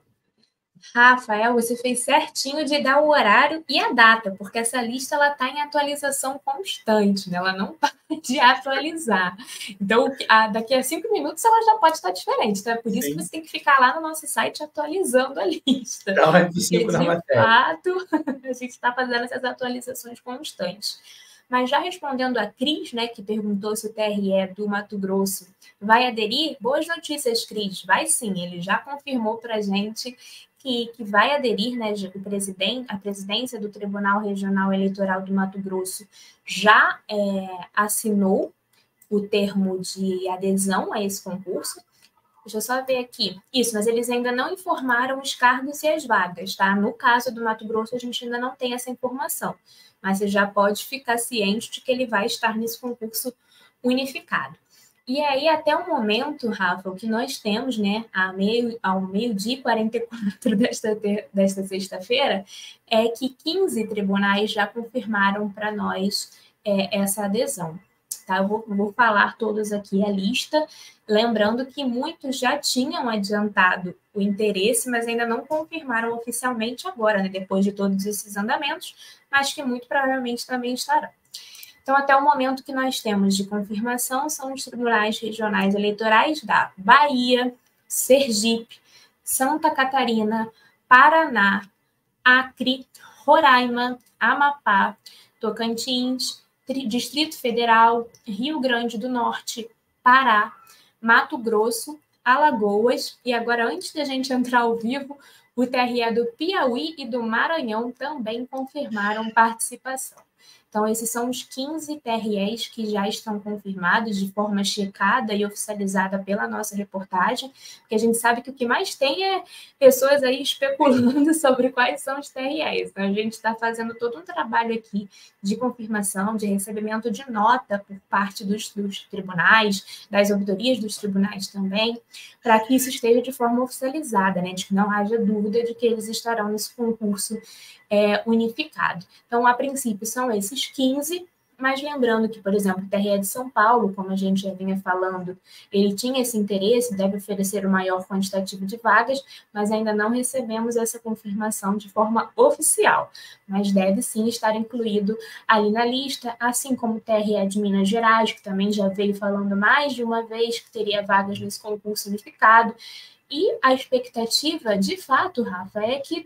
[SPEAKER 2] Rafael, você fez certinho de dar o horário e a data, porque essa lista ela está em atualização constante, né? Ela não para de atualizar. Então, a, daqui a cinco minutos ela já pode estar diferente. Então, é por isso Sim. que você tem que ficar lá no nosso site atualizando a lista.
[SPEAKER 1] Então, é possível
[SPEAKER 2] porque, de fato, a gente está fazendo essas atualizações constantes. Mas já respondendo a Cris, né, que perguntou se o T R E do Mato Grosso vai aderir, boas notícias, Cris. Vai sim, ele já confirmou para a gente que, que vai aderir, né, o presidente, a presidência do Tribunal Regional Eleitoral do Mato Grosso já é, assinou o termo de adesão a esse concurso. Deixa eu só ver aqui. Isso, mas eles ainda não informaram os cargos e as vagas, tá? No caso do Mato Grosso, a gente ainda não tem essa informação, mas você já pode ficar ciente de que ele vai estar nesse concurso unificado. E aí, até o momento, Rafa, o que nós temos, né, ao meio, ao meio-dia e quarenta e quatro desta, desta sexta-feira, é que quinze tribunais já confirmaram para nós é, essa adesão. Tá? Eu vou, vou falar todos aqui a lista, lembrando que muitos já tinham adiantado o interesse, mas ainda não confirmaram oficialmente agora, né, depois de todos esses andamentos, mas que muito provavelmente também estarão. Então, até o momento que nós temos de confirmação são os tribunais regionais eleitorais da Bahia, Sergipe, Santa Catarina, Paraná, Acre, Roraima, Amapá, Tocantins, Distrito Federal, Rio Grande do Norte, Pará, Mato Grosso, Alagoas, e agora, antes da gente entrar ao vivo, o T R E do Piauí e do Maranhão também confirmaram participação. Então, esses são os quinze T R Es que já estão confirmados de forma checada e oficializada pela nossa reportagem, porque a gente sabe que o que mais tem é pessoas aí especulando sobre quais são os T R Es. Então, a gente está fazendo todo um trabalho aqui de confirmação, de recebimento de nota por parte dos, dos tribunais, das ouvidorias dos tribunais também, para que isso esteja de forma oficializada, né, de que não haja dúvida de que eles estarão nesse concurso É, unificado. Então, a princípio, são esses quinze, mas lembrando que, por exemplo, o T R E de São Paulo, como a gente já vinha falando, ele tinha esse interesse, deve oferecer o maior quantitativo de vagas, mas ainda não recebemos essa confirmação de forma oficial, mas deve sim estar incluído ali na lista, assim como o T R E de Minas Gerais, que também já veio falando mais de uma vez que teria vagas nesse concurso unificado, e a expectativa, de fato, Rafa, é que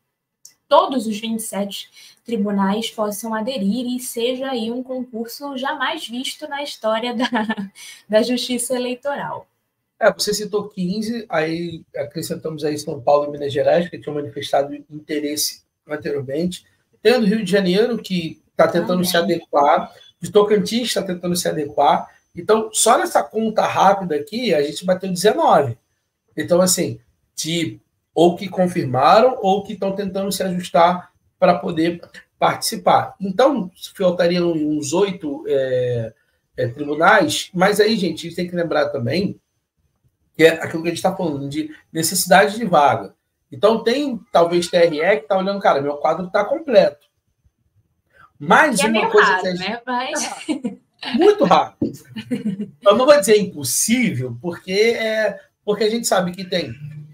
[SPEAKER 2] todos os vinte e sete tribunais possam aderir e seja aí um concurso jamais visto na história da, da justiça eleitoral.
[SPEAKER 1] É, você citou quinze, aí acrescentamos aí São Paulo e Minas Gerais, que tinham manifestado interesse anteriormente. Tem o Rio de Janeiro, que está tentando ah, se adequar, de Tocantins está tentando se adequar. Então, só nessa conta rápida aqui, a gente bateu dezenove. Então, assim, de ou que confirmaram, ou que estão tentando se ajustar para poder participar. Então, faltariam uns oito é, é, tribunais, mas aí, gente, a gente tem que lembrar também que é aquilo que a gente está falando, de necessidade de vaga. Então, tem talvez T R E que está olhando, cara, meu quadro está completo. Mais
[SPEAKER 2] que é
[SPEAKER 1] uma
[SPEAKER 2] meio
[SPEAKER 1] coisa
[SPEAKER 2] raro,
[SPEAKER 1] que a gente...
[SPEAKER 2] né? Mas...
[SPEAKER 1] Muito raro. Eu não vou dizer impossível, porque, é, porque a gente sabe que tem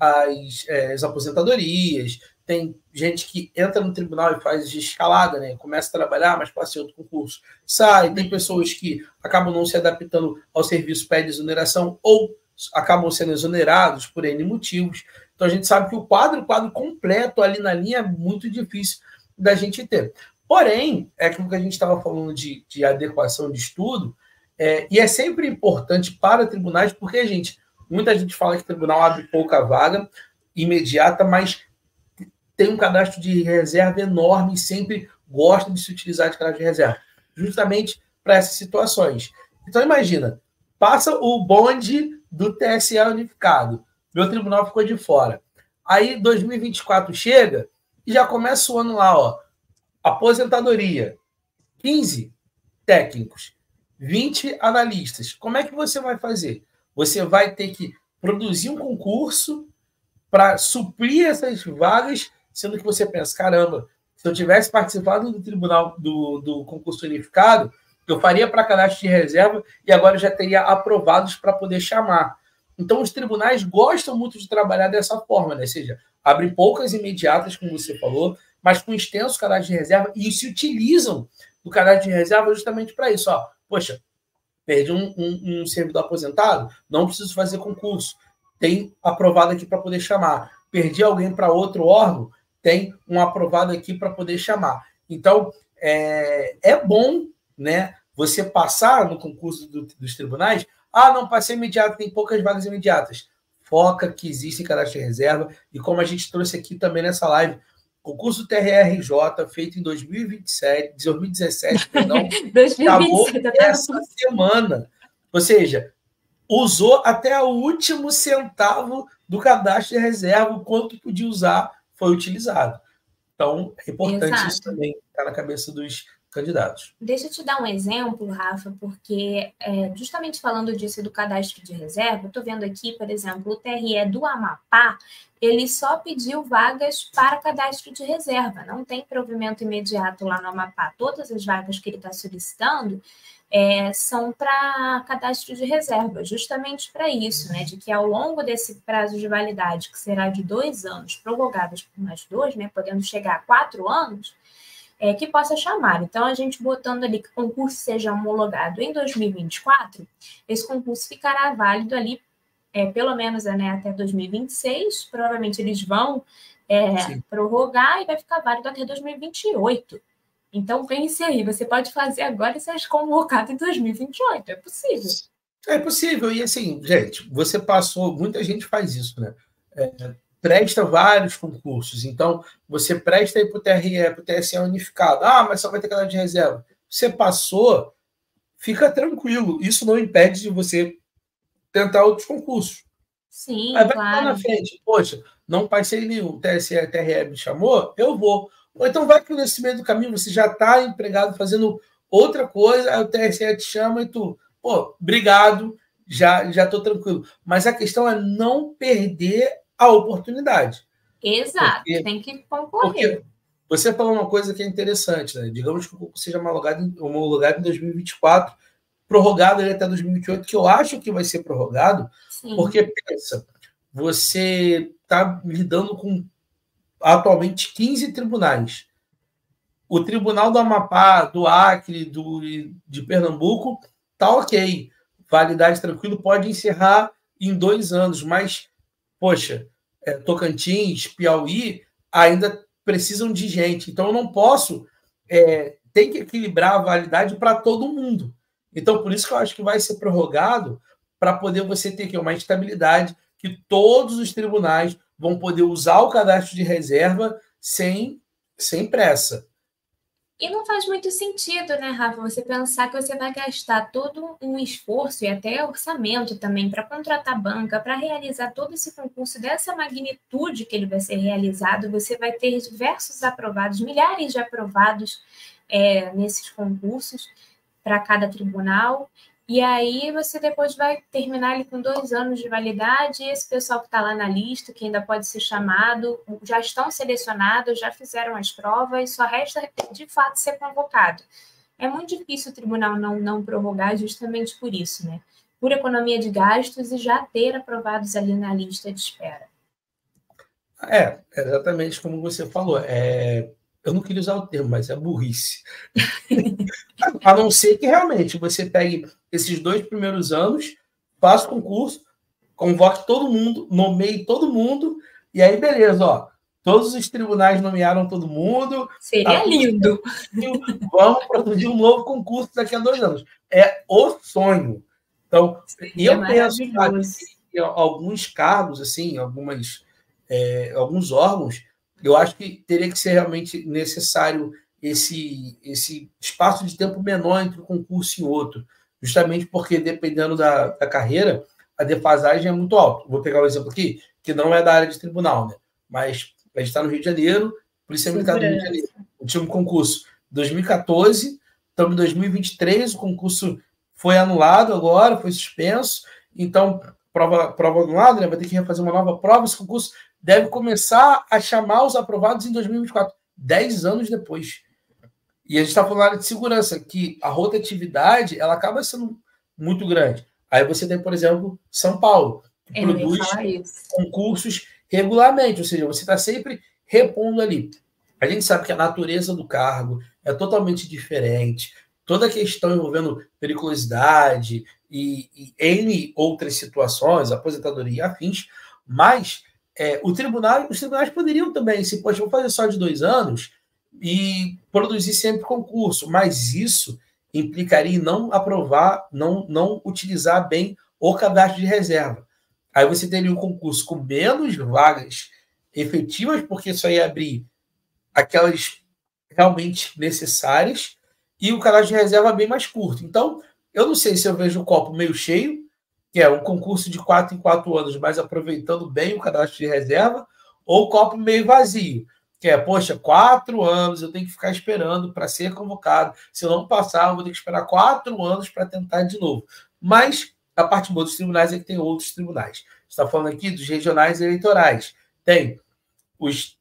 [SPEAKER 1] as, é, as aposentadorias, tem gente que entra no tribunal e faz de escalada, né? Começa a trabalhar, mas passa em outro concurso, sai. Tem pessoas que acabam não se adaptando ao serviço pé de exoneração ou acabam sendo exonerados por N motivos. Então a gente sabe que o quadro, o quadro completo ali na linha é muito difícil da gente ter. Porém, é aquilo que a gente estava falando de, de adequação de estudo, é, e é sempre importante para tribunais, porque, gente, muita gente fala que o tribunal abre pouca vaga imediata, mas tem um cadastro de reserva enorme e sempre gosta de se utilizar de cadastro de reserva, justamente para essas situações. Então, imagina, passa o bonde do T S E unificado, meu tribunal ficou de fora. Aí, dois mil e vinte e quatro chega e já começa o ano lá, ó, aposentadoria, quinze técnicos, vinte analistas. Como é que você vai fazer? Você vai ter que produzir um concurso para suprir essas vagas, sendo que você pensa, caramba, se eu tivesse participado do tribunal do, do concurso unificado, eu faria para cadastro de reserva e agora já teria aprovados para poder chamar. Então, os tribunais gostam muito de trabalhar dessa forma, né? Ou seja, abrem poucas imediatas, como você falou, mas com extenso cadastro de reserva e se utilizam do cadastro de reserva justamente para isso. Ó, poxa, perdi um, um, um servidor aposentado, não preciso fazer concurso, tem aprovado aqui para poder chamar. Perdi alguém para outro órgão, tem um aprovado aqui para poder chamar. Então, é, é bom, né, você passar no concurso do, dos tribunais. Ah, não passei imediato, tem poucas vagas imediatas. Foca que existe cadastro de reserva, e como a gente trouxe aqui também nessa live, concurso T R R J, feito em dois mil e vinte e sete, dois mil e dezessete, perdão, acabou essa semana. Ou seja, usou até o último centavo do cadastro de reserva, o quanto podia usar foi utilizado. Então, é importante Exato. Isso também estar na cabeça dos candidatos.
[SPEAKER 2] Deixa eu te dar um exemplo, Rafa, porque é, justamente falando disso do cadastro de reserva, eu estou vendo aqui, por exemplo, o T R E do Amapá, ele só pediu vagas para cadastro de reserva, não tem provimento imediato lá no Amapá. Todas as vagas que ele está solicitando é, são para cadastro de reserva, justamente para isso, né, de que ao longo desse prazo de validade, que será de dois anos, prorrogados por mais dois, né, podendo chegar a quatro anos, É, que possa chamar. Então, a gente botando ali que o concurso seja homologado em dois mil e vinte e quatro, esse concurso ficará válido ali, é, pelo menos né, até dois mil e vinte e seis, provavelmente eles vão é, prorrogar e vai ficar válido até dois mil e vinte e oito. Então, pense aí, você pode fazer agora e ser convocado em dois mil e vinte e oito, é possível.
[SPEAKER 1] É possível, e assim, gente, você passou, muita gente faz isso, né? É, presta vários concursos. Então, você presta aí para o T R E, para o T S E unificado. Ah, mas só vai ter cadastro de reserva. Você passou, fica tranquilo. Isso não impede de você tentar outros concursos.
[SPEAKER 2] Sim,
[SPEAKER 1] aí vai
[SPEAKER 2] claro.
[SPEAKER 1] lá na frente. Poxa, não passei nenhum. O T S E, T R E me chamou, eu vou. Ou então vai que nesse meio do caminho você já está empregado fazendo outra coisa, aí o T S E te chama e tu, pô, obrigado, já já estou tranquilo. Mas a questão é não perder a oportunidade.
[SPEAKER 2] Exato, porque, tem que concorrer.
[SPEAKER 1] Você falou uma coisa que é interessante, né? Digamos que o concurso seja homologado, homologado em dois mil e vinte e quatro, prorrogado até dois mil e vinte e oito, que eu acho que vai ser prorrogado, Sim. porque, pensa, você está lidando com atualmente quinze tribunais. O Tribunal do Amapá, do Acre, do, de Pernambuco, tá ok. Validade tranquilo, pode encerrar em dois anos, mas poxa, é, Tocantins, Piauí, ainda precisam de gente. Então, eu não posso... É, tem que equilibrar a validade para todo mundo. Então, por isso que eu acho que vai ser prorrogado para poder você ter aqui uma estabilidade que todos os tribunais vão poder usar o cadastro de reserva sem, sem pressa.
[SPEAKER 2] E não faz muito sentido, né, Rafa, você pensar que você vai gastar todo um esforço e até orçamento também para contratar banca, para realizar todo esse concurso dessa magnitude que ele vai ser realizado. Você vai ter diversos aprovados, milhares de aprovados é, nesses concursos para cada tribunal. E aí você depois vai terminar ali com dois anos de validade, e esse pessoal que está lá na lista, que ainda pode ser chamado, já estão selecionados, já fizeram as provas, só resta, de fato, ser convocado. É muito difícil o tribunal não, não prorrogar justamente por isso, né? Por economia de gastos e já ter aprovados ali na lista de espera.
[SPEAKER 1] É, exatamente como você falou. É, eu não queria usar o termo, mas é burrice. A não ser que realmente você pegue esses dois primeiros anos, faça o concurso, convoque todo mundo, nomeie todo mundo, e aí beleza, ó. Todos os tribunais nomearam todo mundo.
[SPEAKER 2] Seria tá lindo.
[SPEAKER 1] Vamos produzir um novo concurso daqui a dois anos. É o sonho. Então, e eu penso, sabe, que alguns cargos, assim, algumas, é, alguns órgãos, eu acho que teria que ser realmente necessário esse, esse espaço de tempo menor entre um concurso e outro, justamente porque, dependendo da, da carreira, a defasagem é muito alta. Vou pegar um exemplo aqui, que não é da área de tribunal, né? Mas a gente está no Rio de Janeiro, Polícia Militar do Rio de Janeiro. Eu tinha um concurso em dois mil e quatorze, estamos em dois mil e vinte e três, o concurso foi anulado agora, foi suspenso, então, prova, prova anulada, né? Vai ter que refazer uma nova prova, esse concurso deve começar a chamar os aprovados em dois mil e vinte e quatro, dez anos depois. E a gente está falando da área de segurança, que a rotatividade ela acaba sendo muito grande. Aí você tem, por exemplo, São Paulo, que
[SPEAKER 2] Eu
[SPEAKER 1] produz concursos regularmente, ou seja, você está sempre repondo ali. A gente sabe que a natureza do cargo é totalmente diferente, toda a questão envolvendo periculosidade e, e N outras situações, aposentadoria e afins, mas é, o tribunal, os tribunais poderiam também, se poxa, vou fazer só de dois anos e produzir sempre concurso, mas isso implicaria em não aprovar, não, não utilizar bem o cadastro de reserva. Aí você teria um concurso com menos vagas efetivas, porque só ia abrir aquelas realmente necessárias, e o cadastro de reserva bem mais curto. Então, eu não sei se eu vejo o copo meio cheio, que é um concurso de quatro em quatro anos, mas aproveitando bem o cadastro de reserva, ou o copo meio vazio, que é, poxa, quatro anos eu tenho que ficar esperando para ser convocado. Se eu não passar, eu vou ter que esperar quatro anos para tentar de novo. Mas a parte boa dos tribunais é que tem outros tribunais. Você está falando aqui dos regionais eleitorais. Tem os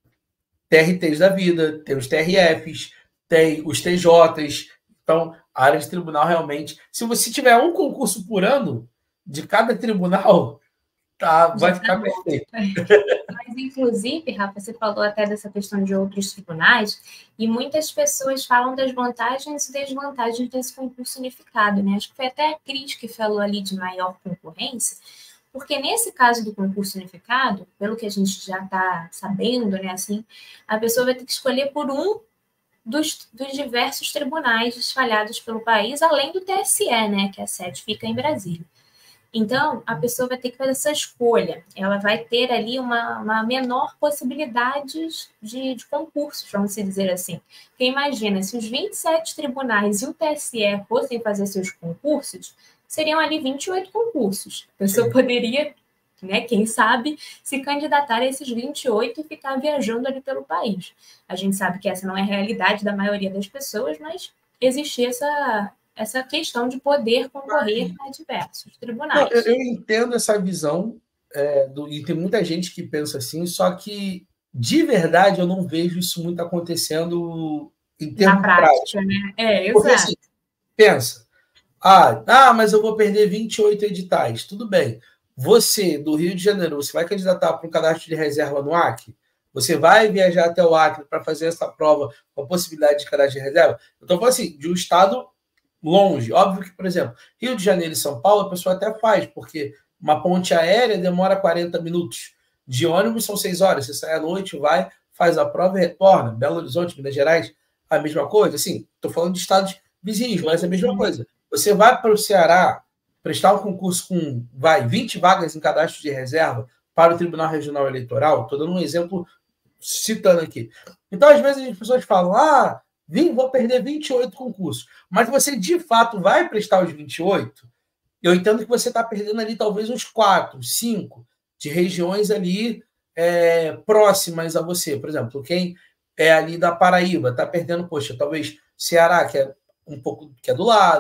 [SPEAKER 1] T R Ts da vida, tem os T R Fs, tem os T Js. Então, a área de tribunal realmente... Se você tiver um concurso por ano de cada tribunal, tá, vai ficar perfeito.
[SPEAKER 2] Mas, inclusive, Rafa, você falou até dessa questão de outros tribunais, e muitas pessoas falam das vantagens e desvantagens desse concurso unificado, né? Acho que foi até a Cris que falou ali de maior concorrência, porque nesse caso do concurso unificado, pelo que a gente já está sabendo, né, assim, a pessoa vai ter que escolher por um dos, dos diversos tribunais espalhados pelo país, além do T S E, né, que a sede fica em Brasília. Então, a pessoa vai ter que fazer essa escolha. Ela vai ter ali uma, uma menor possibilidade de, de concursos, vamos dizer assim. Porque imagina, se os vinte e sete tribunais e o T S E fossem fazer seus concursos, seriam ali vinte e oito concursos. A pessoa Sim. poderia, né, quem sabe, se candidatar a esses vinte e oito e ficar viajando ali pelo país. A gente sabe que essa não é a realidade da maioria das pessoas, mas existe essa... essa questão de poder concorrer a diversos tribunais.
[SPEAKER 1] Não, eu, eu entendo essa visão, é, do, e tem muita gente que pensa assim, só que, de verdade, eu não vejo isso muito acontecendo em termos
[SPEAKER 2] Na prática, práticos. Né? É,
[SPEAKER 1] Porque,
[SPEAKER 2] exato.
[SPEAKER 1] assim, pensa, ah, ah, mas eu vou perder vinte e oito editais. Tudo bem. Você, do Rio de Janeiro, você vai candidatar para um cadastro de reserva no Acre? Você vai viajar até o Acre para fazer essa prova com a possibilidade de cadastro de reserva? Eu estou falando assim, de um estado longe. Óbvio que, por exemplo, Rio de Janeiro e São Paulo, a pessoa até faz, porque uma ponte aérea demora quarenta minutos. De ônibus são seis horas. Você sai à noite, vai, faz a prova e retorna. Belo Horizonte, Minas Gerais, a mesma coisa. Assim, estou falando de estados vizinhos, mas é a mesma coisa. Você vai para o Ceará prestar um concurso com, vai, vinte vagas em cadastro de reserva para o Tribunal Regional Eleitoral. Estou dando um exemplo citando aqui. Então, às vezes, as pessoas falam, ah, Vim, vou perder vinte e oito concursos. Mas você, de fato, vai prestar os vinte e oito? Eu entendo que você está perdendo ali talvez uns quatro, cinco de regiões ali é, próximas a você. Por exemplo, quem é ali da Paraíba está perdendo, poxa, talvez Ceará, que é um pouco que é do lado,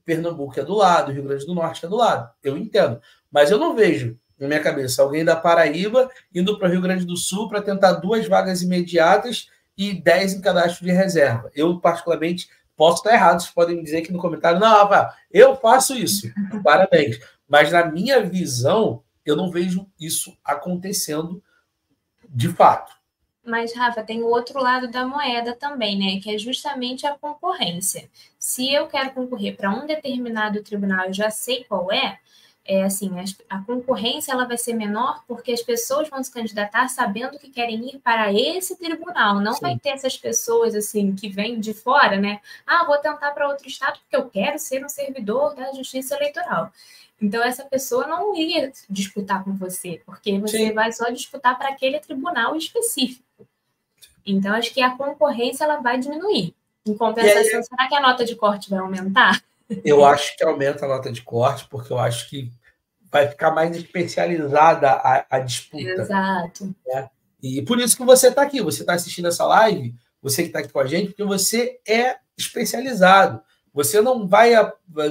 [SPEAKER 1] Pernambuco é do lado, Rio Grande do Norte é do lado. Eu entendo. Mas eu não vejo, na minha cabeça, alguém da Paraíba indo para o Rio Grande do Sul para tentar duas vagas imediatas e dez em cadastro de reserva. Eu, particularmente, posso estar errado. Vocês podem me dizer aqui no comentário, não, Rafael, eu faço isso. Parabéns. Mas na minha visão, eu não vejo isso acontecendo de fato.
[SPEAKER 2] Mas, Rafa, tem o outro lado da moeda também, né? Que é justamente a concorrência. Se eu quero concorrer para um determinado tribunal, eu já sei qual é, é assim, a concorrência ela vai ser menor porque as pessoas vão se candidatar sabendo que querem ir para esse tribunal. Não Sim. vai ter essas pessoas assim que vêm de fora, né? Ah, vou tentar para outro estado porque eu quero ser um servidor da Justiça Eleitoral. Então, essa pessoa não iria disputar com você, porque você Sim. vai só disputar para aquele tribunal específico. Então, acho que a concorrência ela vai diminuir. Em compensação, aí, será que a nota de corte vai aumentar?
[SPEAKER 1] Eu acho que aumenta a nota de corte, porque eu acho que vai ficar mais especializada a, a disputa.
[SPEAKER 2] Exato.
[SPEAKER 1] Né? E por isso que você está aqui, você está assistindo essa live, você que está aqui com a gente, porque você é especializado. Você não vai ah,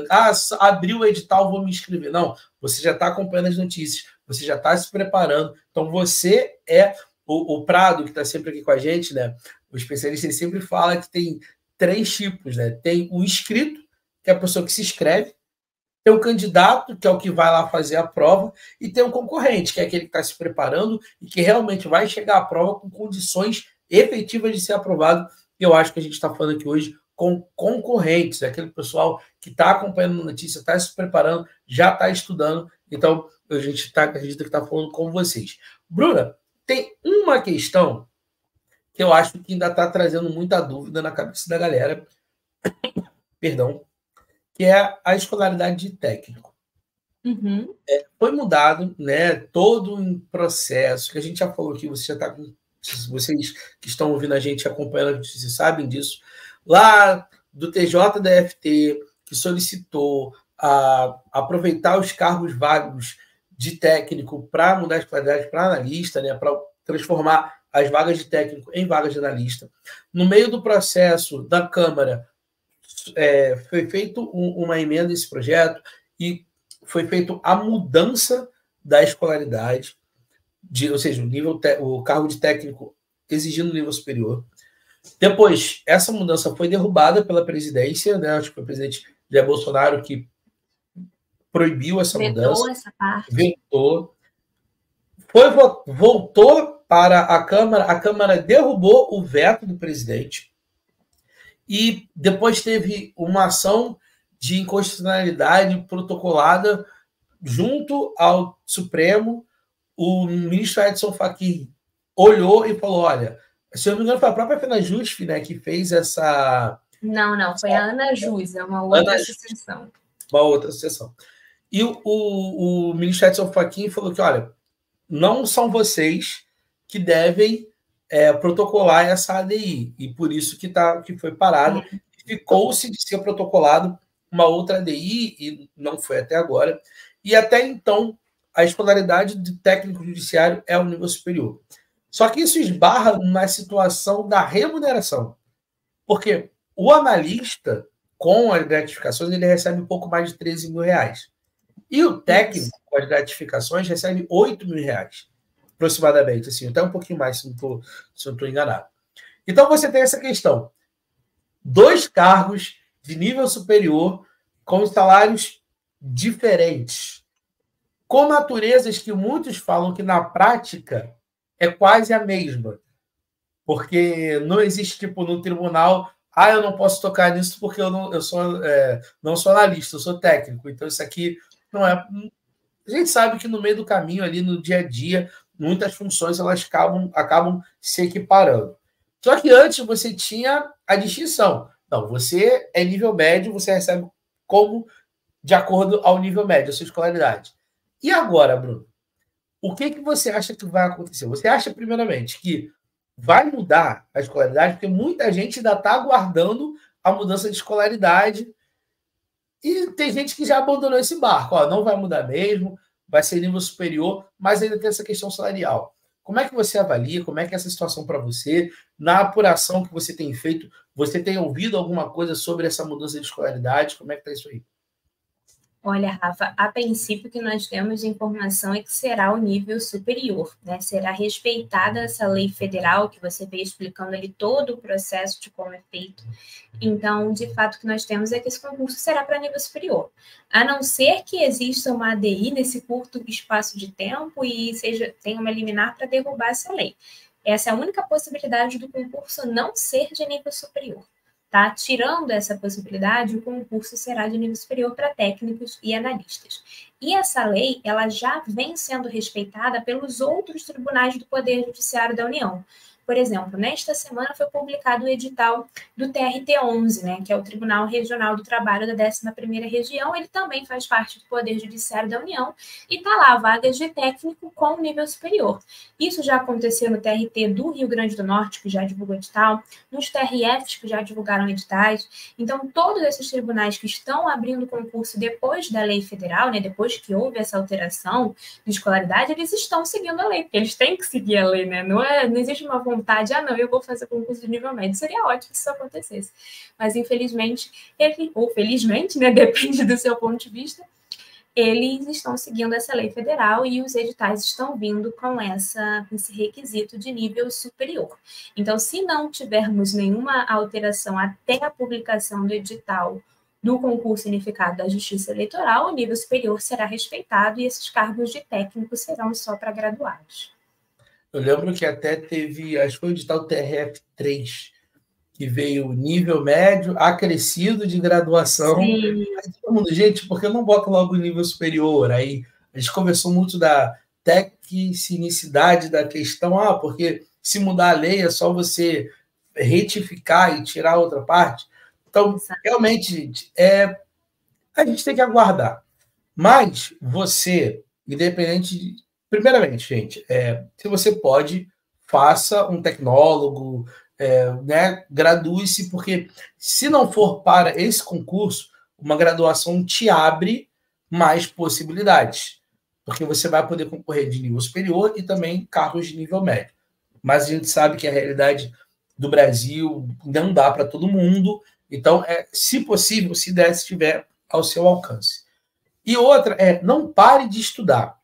[SPEAKER 1] abrir o edital, vou me inscrever. Não, você já está acompanhando as notícias, você já está se preparando. Então, você é o, o Prado, que está sempre aqui com a gente, né? O especialista ele sempre fala que tem três tipos, né? Tem o inscrito, que é a pessoa que se inscreve, tem o candidato, que é o que vai lá fazer a prova, e tem o concorrente, que é aquele que está se preparando e que realmente vai chegar à prova com condições efetivas de ser aprovado. Eu acho que a gente está falando aqui hoje com concorrentes, aquele pessoal que está acompanhando a notícia, está se preparando, já está estudando. Então, a gente tá, acredita que está falando com vocês. Bruna, tem uma questão que eu acho que ainda está trazendo muita dúvida na cabeça da galera, perdão, que é a escolaridade de técnico.
[SPEAKER 2] Uhum.
[SPEAKER 1] É, foi mudado, né, todo um processo, que a gente já falou aqui, você já está com... Vocês que estão ouvindo a gente, acompanhando a notícia, sabem disso. Lá do T J D F T, que solicitou a, aproveitar os cargos vagos de técnico para mudar as qualidades para analista, né, para transformar as vagas de técnico em vagas de analista. No meio do processo da Câmara, é, foi feita um, uma emenda a esse projeto e foi feita a mudança da escolaridade, de, ou seja, o, nível te, o cargo de técnico exigindo nível superior. Depois, essa mudança foi derrubada pela presidência, né? Acho que foi o presidente Jair Bolsonaro que proibiu essa
[SPEAKER 2] vetou
[SPEAKER 1] mudança.
[SPEAKER 2] Essa parte.
[SPEAKER 1] Vetou. Foi, voltou para a Câmara, a Câmara derrubou o veto do presidente e depois teve uma ação de inconstitucionalidade protocolada junto ao Supremo. O ministro Edson Fachin olhou e falou, olha, se eu não me engano, foi a própria Fena Jusf, né, que fez essa...
[SPEAKER 2] Não, não, foi a Ana Jus, é uma outra associação.
[SPEAKER 1] Uma outra associação. E o, o, o ministro Edson Fachin falou que, olha, não são vocês que devem é, protocolar essa A D I, e por isso que, tá, que foi parada. É. Ficou-se de ser protocolado uma outra A D I, e não foi até agora. E até então, a escolaridade de técnico judiciário é o nível superior. Só que isso esbarra na situação da remuneração. Porque o analista, com as gratificações, ele recebe um pouco mais de treze mil reais. E o técnico, com as gratificações, recebe oito mil reais, aproximadamente. Assim, até um pouquinho mais, se não estou enganado. Então, você tem essa questão. Dois cargos de nível superior com salários diferentes, com naturezas que muitos falam que, na prática, é quase a mesma. Porque não existe, tipo, no tribunal, ah, eu não posso tocar nisso porque eu não, eu sou, é, não sou analista, eu sou técnico. Então, isso aqui não é... A gente sabe que no meio do caminho, ali no dia a dia, muitas funções elas acabam, acabam se equiparando. Só que antes você tinha a distinção. Não, você é nível médio, você recebe como de acordo ao nível médio, a sua escolaridade. E agora, Bruno? O que, que você acha que vai acontecer? Você acha, primeiramente, que vai mudar a escolaridade? Porque muita gente ainda está aguardando a mudança de escolaridade e tem gente que já abandonou esse barco. Ó, não vai mudar mesmo, vai ser nível superior, mas ainda tem essa questão salarial. Como é que você avalia? Como é que é essa situação para você? Na apuração que você tem feito, você tem ouvido alguma coisa sobre essa mudança de escolaridade? Como é que está isso aí?
[SPEAKER 2] Olha, Rafa, a princípio que nós temos de informação é que será o nível superior, né? Será respeitada essa lei federal que você veio explicando ali todo o processo de como é feito. Então, de fato, o que nós temos é que esse concurso será para nível superior. A não ser que exista uma A D I nesse curto espaço de tempo e seja tenha uma liminar para derrubar essa lei. Essa é a única possibilidade do concurso não ser de nível superior. Tá? Tirando essa possibilidade, o concurso será de nível superior para técnicos e analistas. E essa lei, ela já vem sendo respeitada pelos outros tribunais do Poder Judiciário da União. Por exemplo, nesta semana foi publicado o edital do T R T onze, né, que é o Tribunal Regional do Trabalho da décima primeira Região. Ele também faz parte do Poder Judiciário da União e está lá, vagas de técnico com nível superior. Isso já aconteceu no T R T do Rio Grande do Norte, que já divulgou edital, nos T R Fs, que já divulgaram editais. Então, todos esses tribunais que estão abrindo concurso depois da lei federal, né, depois que houve essa alteração de escolaridade, eles estão seguindo a lei, porque eles têm que seguir a lei, né? Não, é, não existe uma vontade, ah, não, eu vou fazer concurso de nível médio. Seria ótimo se isso acontecesse. Mas, infelizmente, ele, ou felizmente, né, depende do seu ponto de vista, eles estão seguindo essa lei federal e os editais estão vindo com essa, esse requisito de nível superior. Então, se não tivermos nenhuma alteração até a publicação do edital do concurso unificado da Justiça Eleitoral, o nível superior será respeitado e esses cargos de técnico serão só para graduados.
[SPEAKER 1] Eu lembro que até teve, acho que foi o edital T R F três, que veio nível médio, acrescido de graduação. Aí todo mundo, gente, por que eu não boto logo o nível superior? Aí a gente conversou muito da tecnicidade da questão, ah, porque se mudar a lei é só você retificar e tirar outra parte. Então, realmente, gente, é, a gente tem que aguardar. Mas você, independente de... Primeiramente, gente, é, se você pode, faça um tecnólogo, é, né, gradue-se, porque se não for para esse concurso, uma graduação te abre mais possibilidades, porque você vai poder concorrer de nível superior e também cargos de nível médio. Mas a gente sabe que a realidade do Brasil não dá para todo mundo, então, é, se possível, se der, se estiver ao seu alcance. E outra é, não pare de estudar.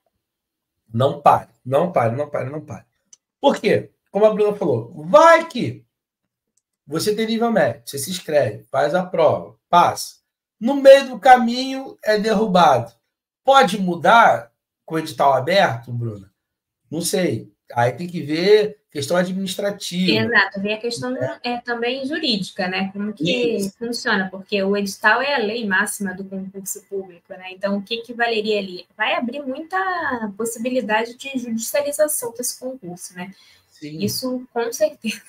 [SPEAKER 1] Não pare, não pare, não pare, não pare. Por quê? Como a Bruna falou, vai que você tem nível médio, você se inscreve, faz a prova, passa. No meio do caminho é derrubado. Pode mudar com o edital aberto, Bruna? Não sei. Aí tem que ver questão administrativa.
[SPEAKER 2] Exato, ver a questão é. É, também jurídica, né? Como que Isso. funciona, porque o edital é a lei máxima do concurso público, né? Então, o que, que valeria ali? Vai abrir muita possibilidade de judicialização desse concurso, né? Sim. Isso, com certeza.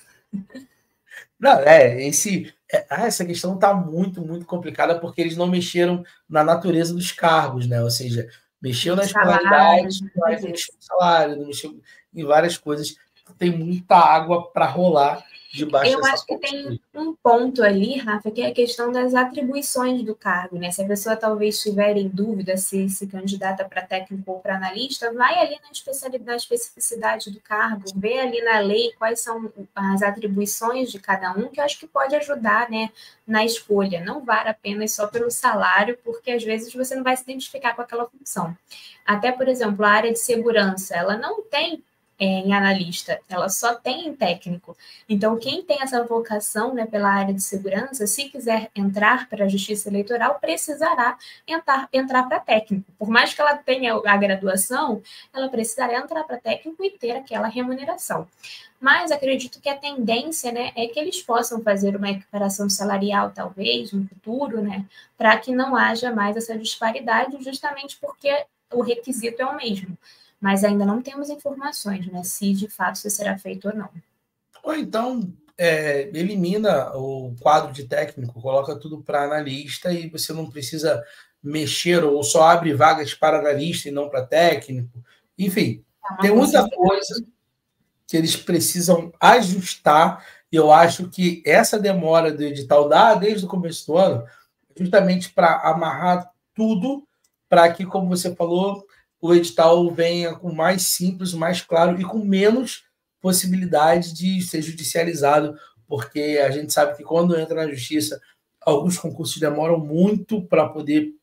[SPEAKER 1] Não, é, esse, é, essa questão está muito, muito complicada, porque eles não mexeram na natureza dos cargos, né? Ou seja, mexeu na escolaridade, mas não mexeu no salário, não mexeu em várias coisas. Tem muita água para rolar debaixo
[SPEAKER 2] Eu
[SPEAKER 1] dessa
[SPEAKER 2] acho que tem um ponto ali, Rafa, que é a questão das atribuições do cargo, né? Se a pessoa talvez estiver em dúvida se se candidata para técnico ou para analista, vai ali na especialidade, na especificidade do cargo, vê ali na lei quais são as atribuições de cada um, que eu acho que pode ajudar, né, na escolha. Não vale apenas só pelo salário, porque às vezes você não vai se identificar com aquela função. Até, por exemplo, a área de segurança, ela não tem em analista, ela só tem em técnico. Então, quem tem essa vocação, né, pela área de segurança, se quiser entrar para a Justiça Eleitoral, precisará entrar, entrar para técnico. Por mais que ela tenha a graduação, ela precisará entrar para técnico e ter aquela remuneração. Mas acredito que a tendência, né, é que eles possam fazer uma equiparação salarial, talvez, no futuro, né, para que não haja mais essa disparidade, justamente porque o requisito é o mesmo. Mas ainda não temos informações, né, se de fato isso será feito ou não.
[SPEAKER 1] Ou então, é, elimina o quadro de técnico, coloca tudo para analista e você não precisa mexer, ou só abre vagas para analista e não para técnico. Enfim, é tem muita coisa que eles precisam ajustar, e eu acho que essa demora do edital dá desde o começo do ano, justamente para amarrar tudo, para que, como você falou, o edital venha com mais simples, mais claro e com menos possibilidade de ser judicializado, porque a gente sabe que quando entra na justiça, alguns concursos demoram muito para poder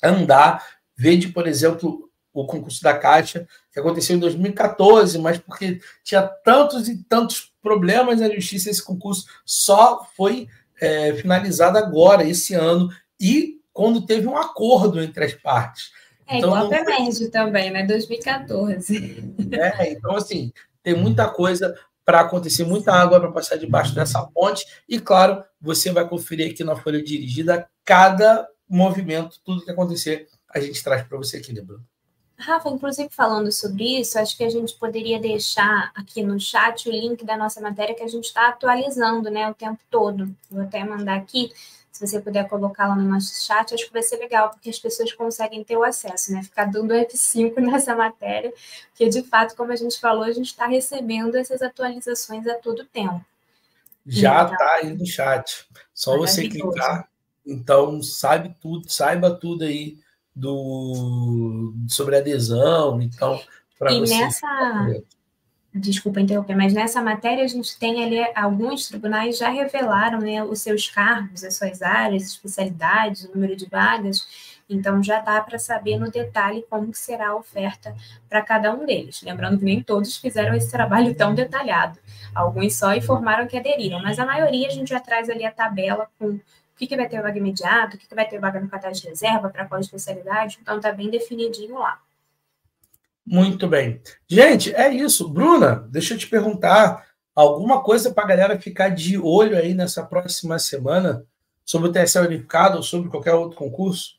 [SPEAKER 1] andar. Vede, por exemplo, o concurso da Caixa, que aconteceu em dois mil e quatorze, mas porque tinha tantos e tantos problemas na justiça, esse concurso só foi é, finalizado agora, esse ano, e quando teve um acordo entre as partes.
[SPEAKER 2] É então, igual a Pemerge também, né? dois mil e quatorze.
[SPEAKER 1] É, então, assim, tem muita coisa para acontecer, muita água para passar debaixo dessa ponte, e, claro, você vai conferir aqui na Folha Dirigida cada movimento, tudo que acontecer, a gente traz para você aqui, né, Bruno?
[SPEAKER 2] Rafa, inclusive falando sobre isso, acho que a gente poderia deixar aqui no chat o link da nossa matéria que a gente está atualizando, né, o tempo todo. Vou até mandar aqui, se você puder colocar lá no nosso chat, acho que vai ser legal, porque as pessoas conseguem ter o acesso, né, ficar dando F cinco nessa matéria, porque de fato, como a gente falou, a gente está recebendo essas atualizações a todo tempo.
[SPEAKER 1] Já está então, aí no chat, só você clicar, então sabe tudo, saiba tudo aí do sobre adesão, então para você.
[SPEAKER 2] Nessa, desculpa interromper, mas nessa matéria a gente tem ali alguns tribunais já revelaram, né, os seus cargos, as suas áreas, especialidades, o número de vagas, então já dá para saber no detalhe como será a oferta para cada um deles. Lembrando que nem todos fizeram esse trabalho tão detalhado, alguns só informaram que aderiram, mas a maioria a gente já traz ali a tabela com o que, que vai ter vaga imediata, o que, que vai ter vaga no cadastro de reserva, para qual especialidade, então está bem definidinho lá.
[SPEAKER 1] Muito bem. Gente, é isso. Bruna, deixa eu te perguntar, alguma coisa para a galera ficar de olho aí nessa próxima semana sobre o T S E unificado ou sobre qualquer outro concurso?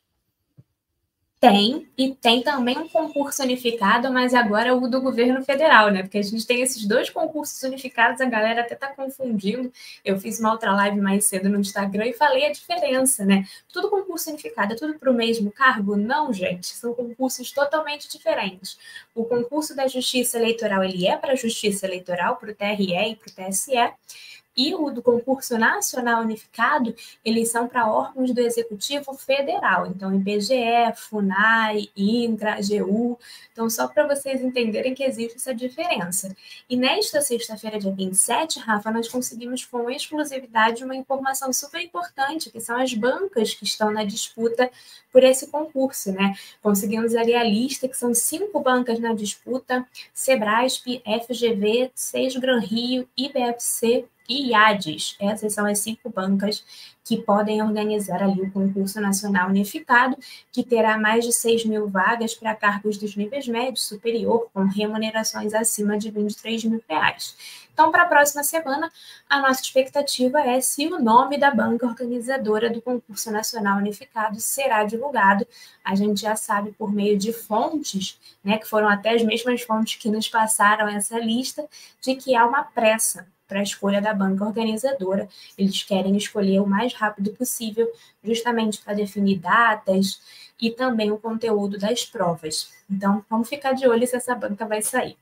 [SPEAKER 2] Tem, e tem também um concurso unificado, mas agora o do governo federal, né? Porque a gente tem esses dois concursos unificados, a galera até tá confundindo. Eu fiz uma outra live mais cedo no Instagram e falei a diferença, né? Tudo concurso unificado, é tudo para o mesmo cargo? Não, gente, são concursos totalmente diferentes. O concurso da Justiça Eleitoral, ele é para a Justiça Eleitoral, para o T R E e para o T S E, e o do concurso nacional unificado, eles são para órgãos do Executivo Federal. Então, I B G E, FUNAI, INCRA, A G U. Então, só para vocês entenderem que existe essa diferença. E nesta sexta-feira, dia vinte e sete, Rafa, nós conseguimos com exclusividade uma informação super importante, que são as bancas que estão na disputa por esse concurso, né? Conseguimos ali a lista, que são cinco bancas na disputa: Sebrasp, F G V, Seis Gran Rio, I B F C e I A D E S. Essas são as cinco bancas que podem organizar ali o concurso nacional unificado, que terá mais de seis mil vagas para cargos dos níveis médio e superior, com remunerações acima de vinte e três mil reais. Então, para a próxima semana, a nossa expectativa é se o nome da banca organizadora do concurso nacional unificado será divulgado. A gente já sabe por meio de fontes, né, que foram até as mesmas fontes que nos passaram essa lista, de que há uma pressa para a escolha da banca organizadora. Eles querem escolher o mais rápido possível, justamente para definir datas e também o conteúdo das provas. Então, vamos ficar de olho se essa banca vai sair.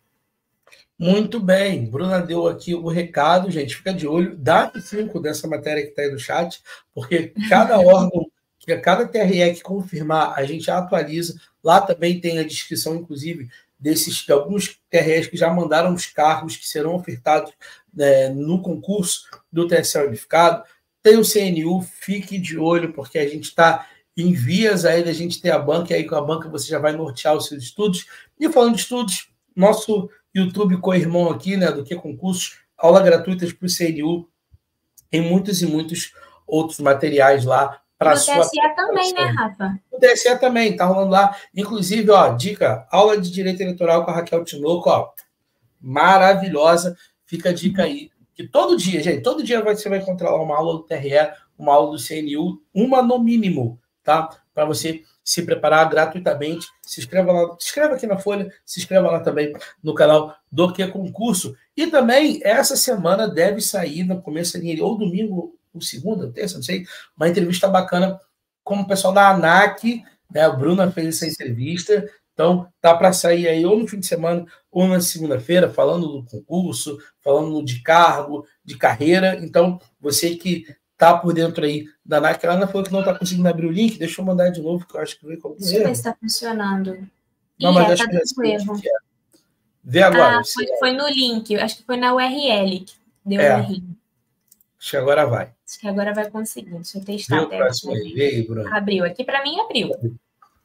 [SPEAKER 1] Muito bem, Bruna deu aqui o recado, gente, fica de olho, dá F cinco dessa matéria que está aí no chat, porque cada órgão, cada T R E que confirmar, a gente atualiza, lá também tem a descrição, inclusive, desses de alguns T R Es que já mandaram os cargos que serão ofertados, né, no concurso do T S E unificado. Tem o C N U, fique de olho, porque a gente está em vias aí da gente ter a banca, e aí com a banca você já vai nortear os seus estudos. E falando de estudos, nosso YouTube co-irmão aqui, né, do Que Concursos, aula gratuitas para o C N U, tem muitos e muitos outros materiais lá para a sua...
[SPEAKER 2] O T S E também, né, Rafa?
[SPEAKER 1] O T S E também, tá rolando lá. Inclusive, ó, dica, aula de Direito Eleitoral com a Raquel Tinoco, ó, maravilhosa, fica a dica aí, que todo dia, gente, todo dia você vai encontrar lá uma aula do T R E, uma aula do C N U, uma no mínimo, tá? Para você se preparar gratuitamente. Se inscreva lá, se inscreva aqui na Folha, se inscreva lá também no canal do Que Concurso. E também, essa semana deve sair, no começo ali, ou domingo, ou segunda, ou terça, não sei, uma entrevista bacana com o pessoal da ANAC, né? A Bruna fez essa entrevista, então tá para sair aí ou no fim de semana ou na segunda-feira, falando do concurso, falando de cargo, de carreira. Então, você que tá por dentro aí da ANAC, a Ana falou que não tá conseguindo abrir o link, deixa eu mandar de novo, que eu acho que veio com algum
[SPEAKER 2] Deixa eu ver se está funcionando.
[SPEAKER 1] Não, mas é, acho tá que é erro. É. Vê agora.
[SPEAKER 2] Ah, foi, foi no link, acho que foi na U R L que deu
[SPEAKER 1] é.
[SPEAKER 2] o errinho.
[SPEAKER 1] Acho que agora vai.
[SPEAKER 2] Acho que agora vai conseguir. Deixa eu testar.
[SPEAKER 1] Viu o próximo aí? Vê aí, Bruno.
[SPEAKER 2] Abriu. Aqui para mim abriu.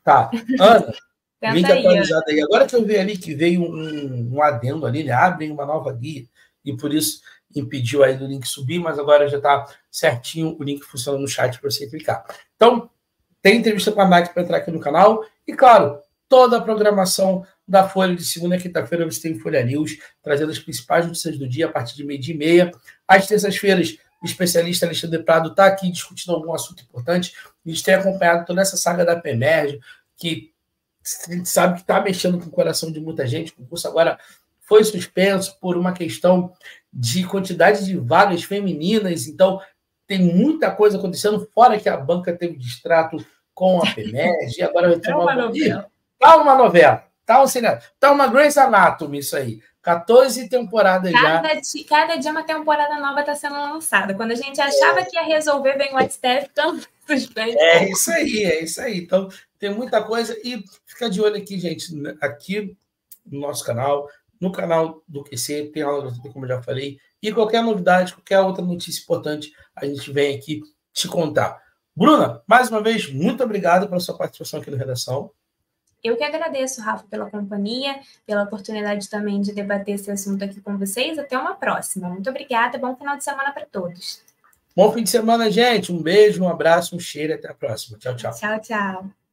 [SPEAKER 1] Tá. Ana, link
[SPEAKER 2] aí,
[SPEAKER 1] atualizado aí. Agora que eu vi ali que veio um, um adendo ali, né? Abrem uma nova guia e por isso impediu aí do link subir, mas agora já está certinho o link funciona no chat para você clicar. Então, tem entrevista com a Nath para entrar aqui no canal e, claro, toda a programação da Folha de segunda a quinta-feira você tem Folha News, trazendo as principais notícias do dia a partir de meio-dia e meia. Às terças-feiras, o especialista Alexandre Prado está aqui discutindo algum assunto importante. A gente tem acompanhado toda essa saga da PEMERG, que a gente sabe que está mexendo com o coração de muita gente. O concurso agora foi suspenso por uma questão de quantidade de vagas femininas, então tem muita coisa acontecendo, fora que a banca teve distrato com a PEMERG, e agora vai ter
[SPEAKER 2] uma novela.
[SPEAKER 1] Tá uma novela, tá um seriado, tá uma Grey's Anatomy isso aí. quatorze temporadas
[SPEAKER 2] cada
[SPEAKER 1] já.
[SPEAKER 2] Dia, cada dia uma temporada nova está sendo lançada. Quando a gente achava é. que ia resolver, vem o S T F, então suspense.
[SPEAKER 1] É isso aí, é isso aí. Então, tem muita coisa e fica de olho aqui, gente, aqui no nosso canal, no canal do Q C, tem aula gratuita, como eu já falei, e qualquer novidade, qualquer outra notícia importante, a gente vem aqui te contar. Bruna, mais uma vez, muito obrigado pela sua participação aqui no Redação.
[SPEAKER 2] Eu que agradeço, Rafa, pela companhia, pela oportunidade também de debater esse assunto aqui com vocês. Até uma próxima. Muito obrigada. Bom final de semana para todos.
[SPEAKER 1] Bom fim de semana, gente. Um beijo, um abraço, um cheiro. Até a próxima. Tchau, tchau.
[SPEAKER 2] Tchau, tchau.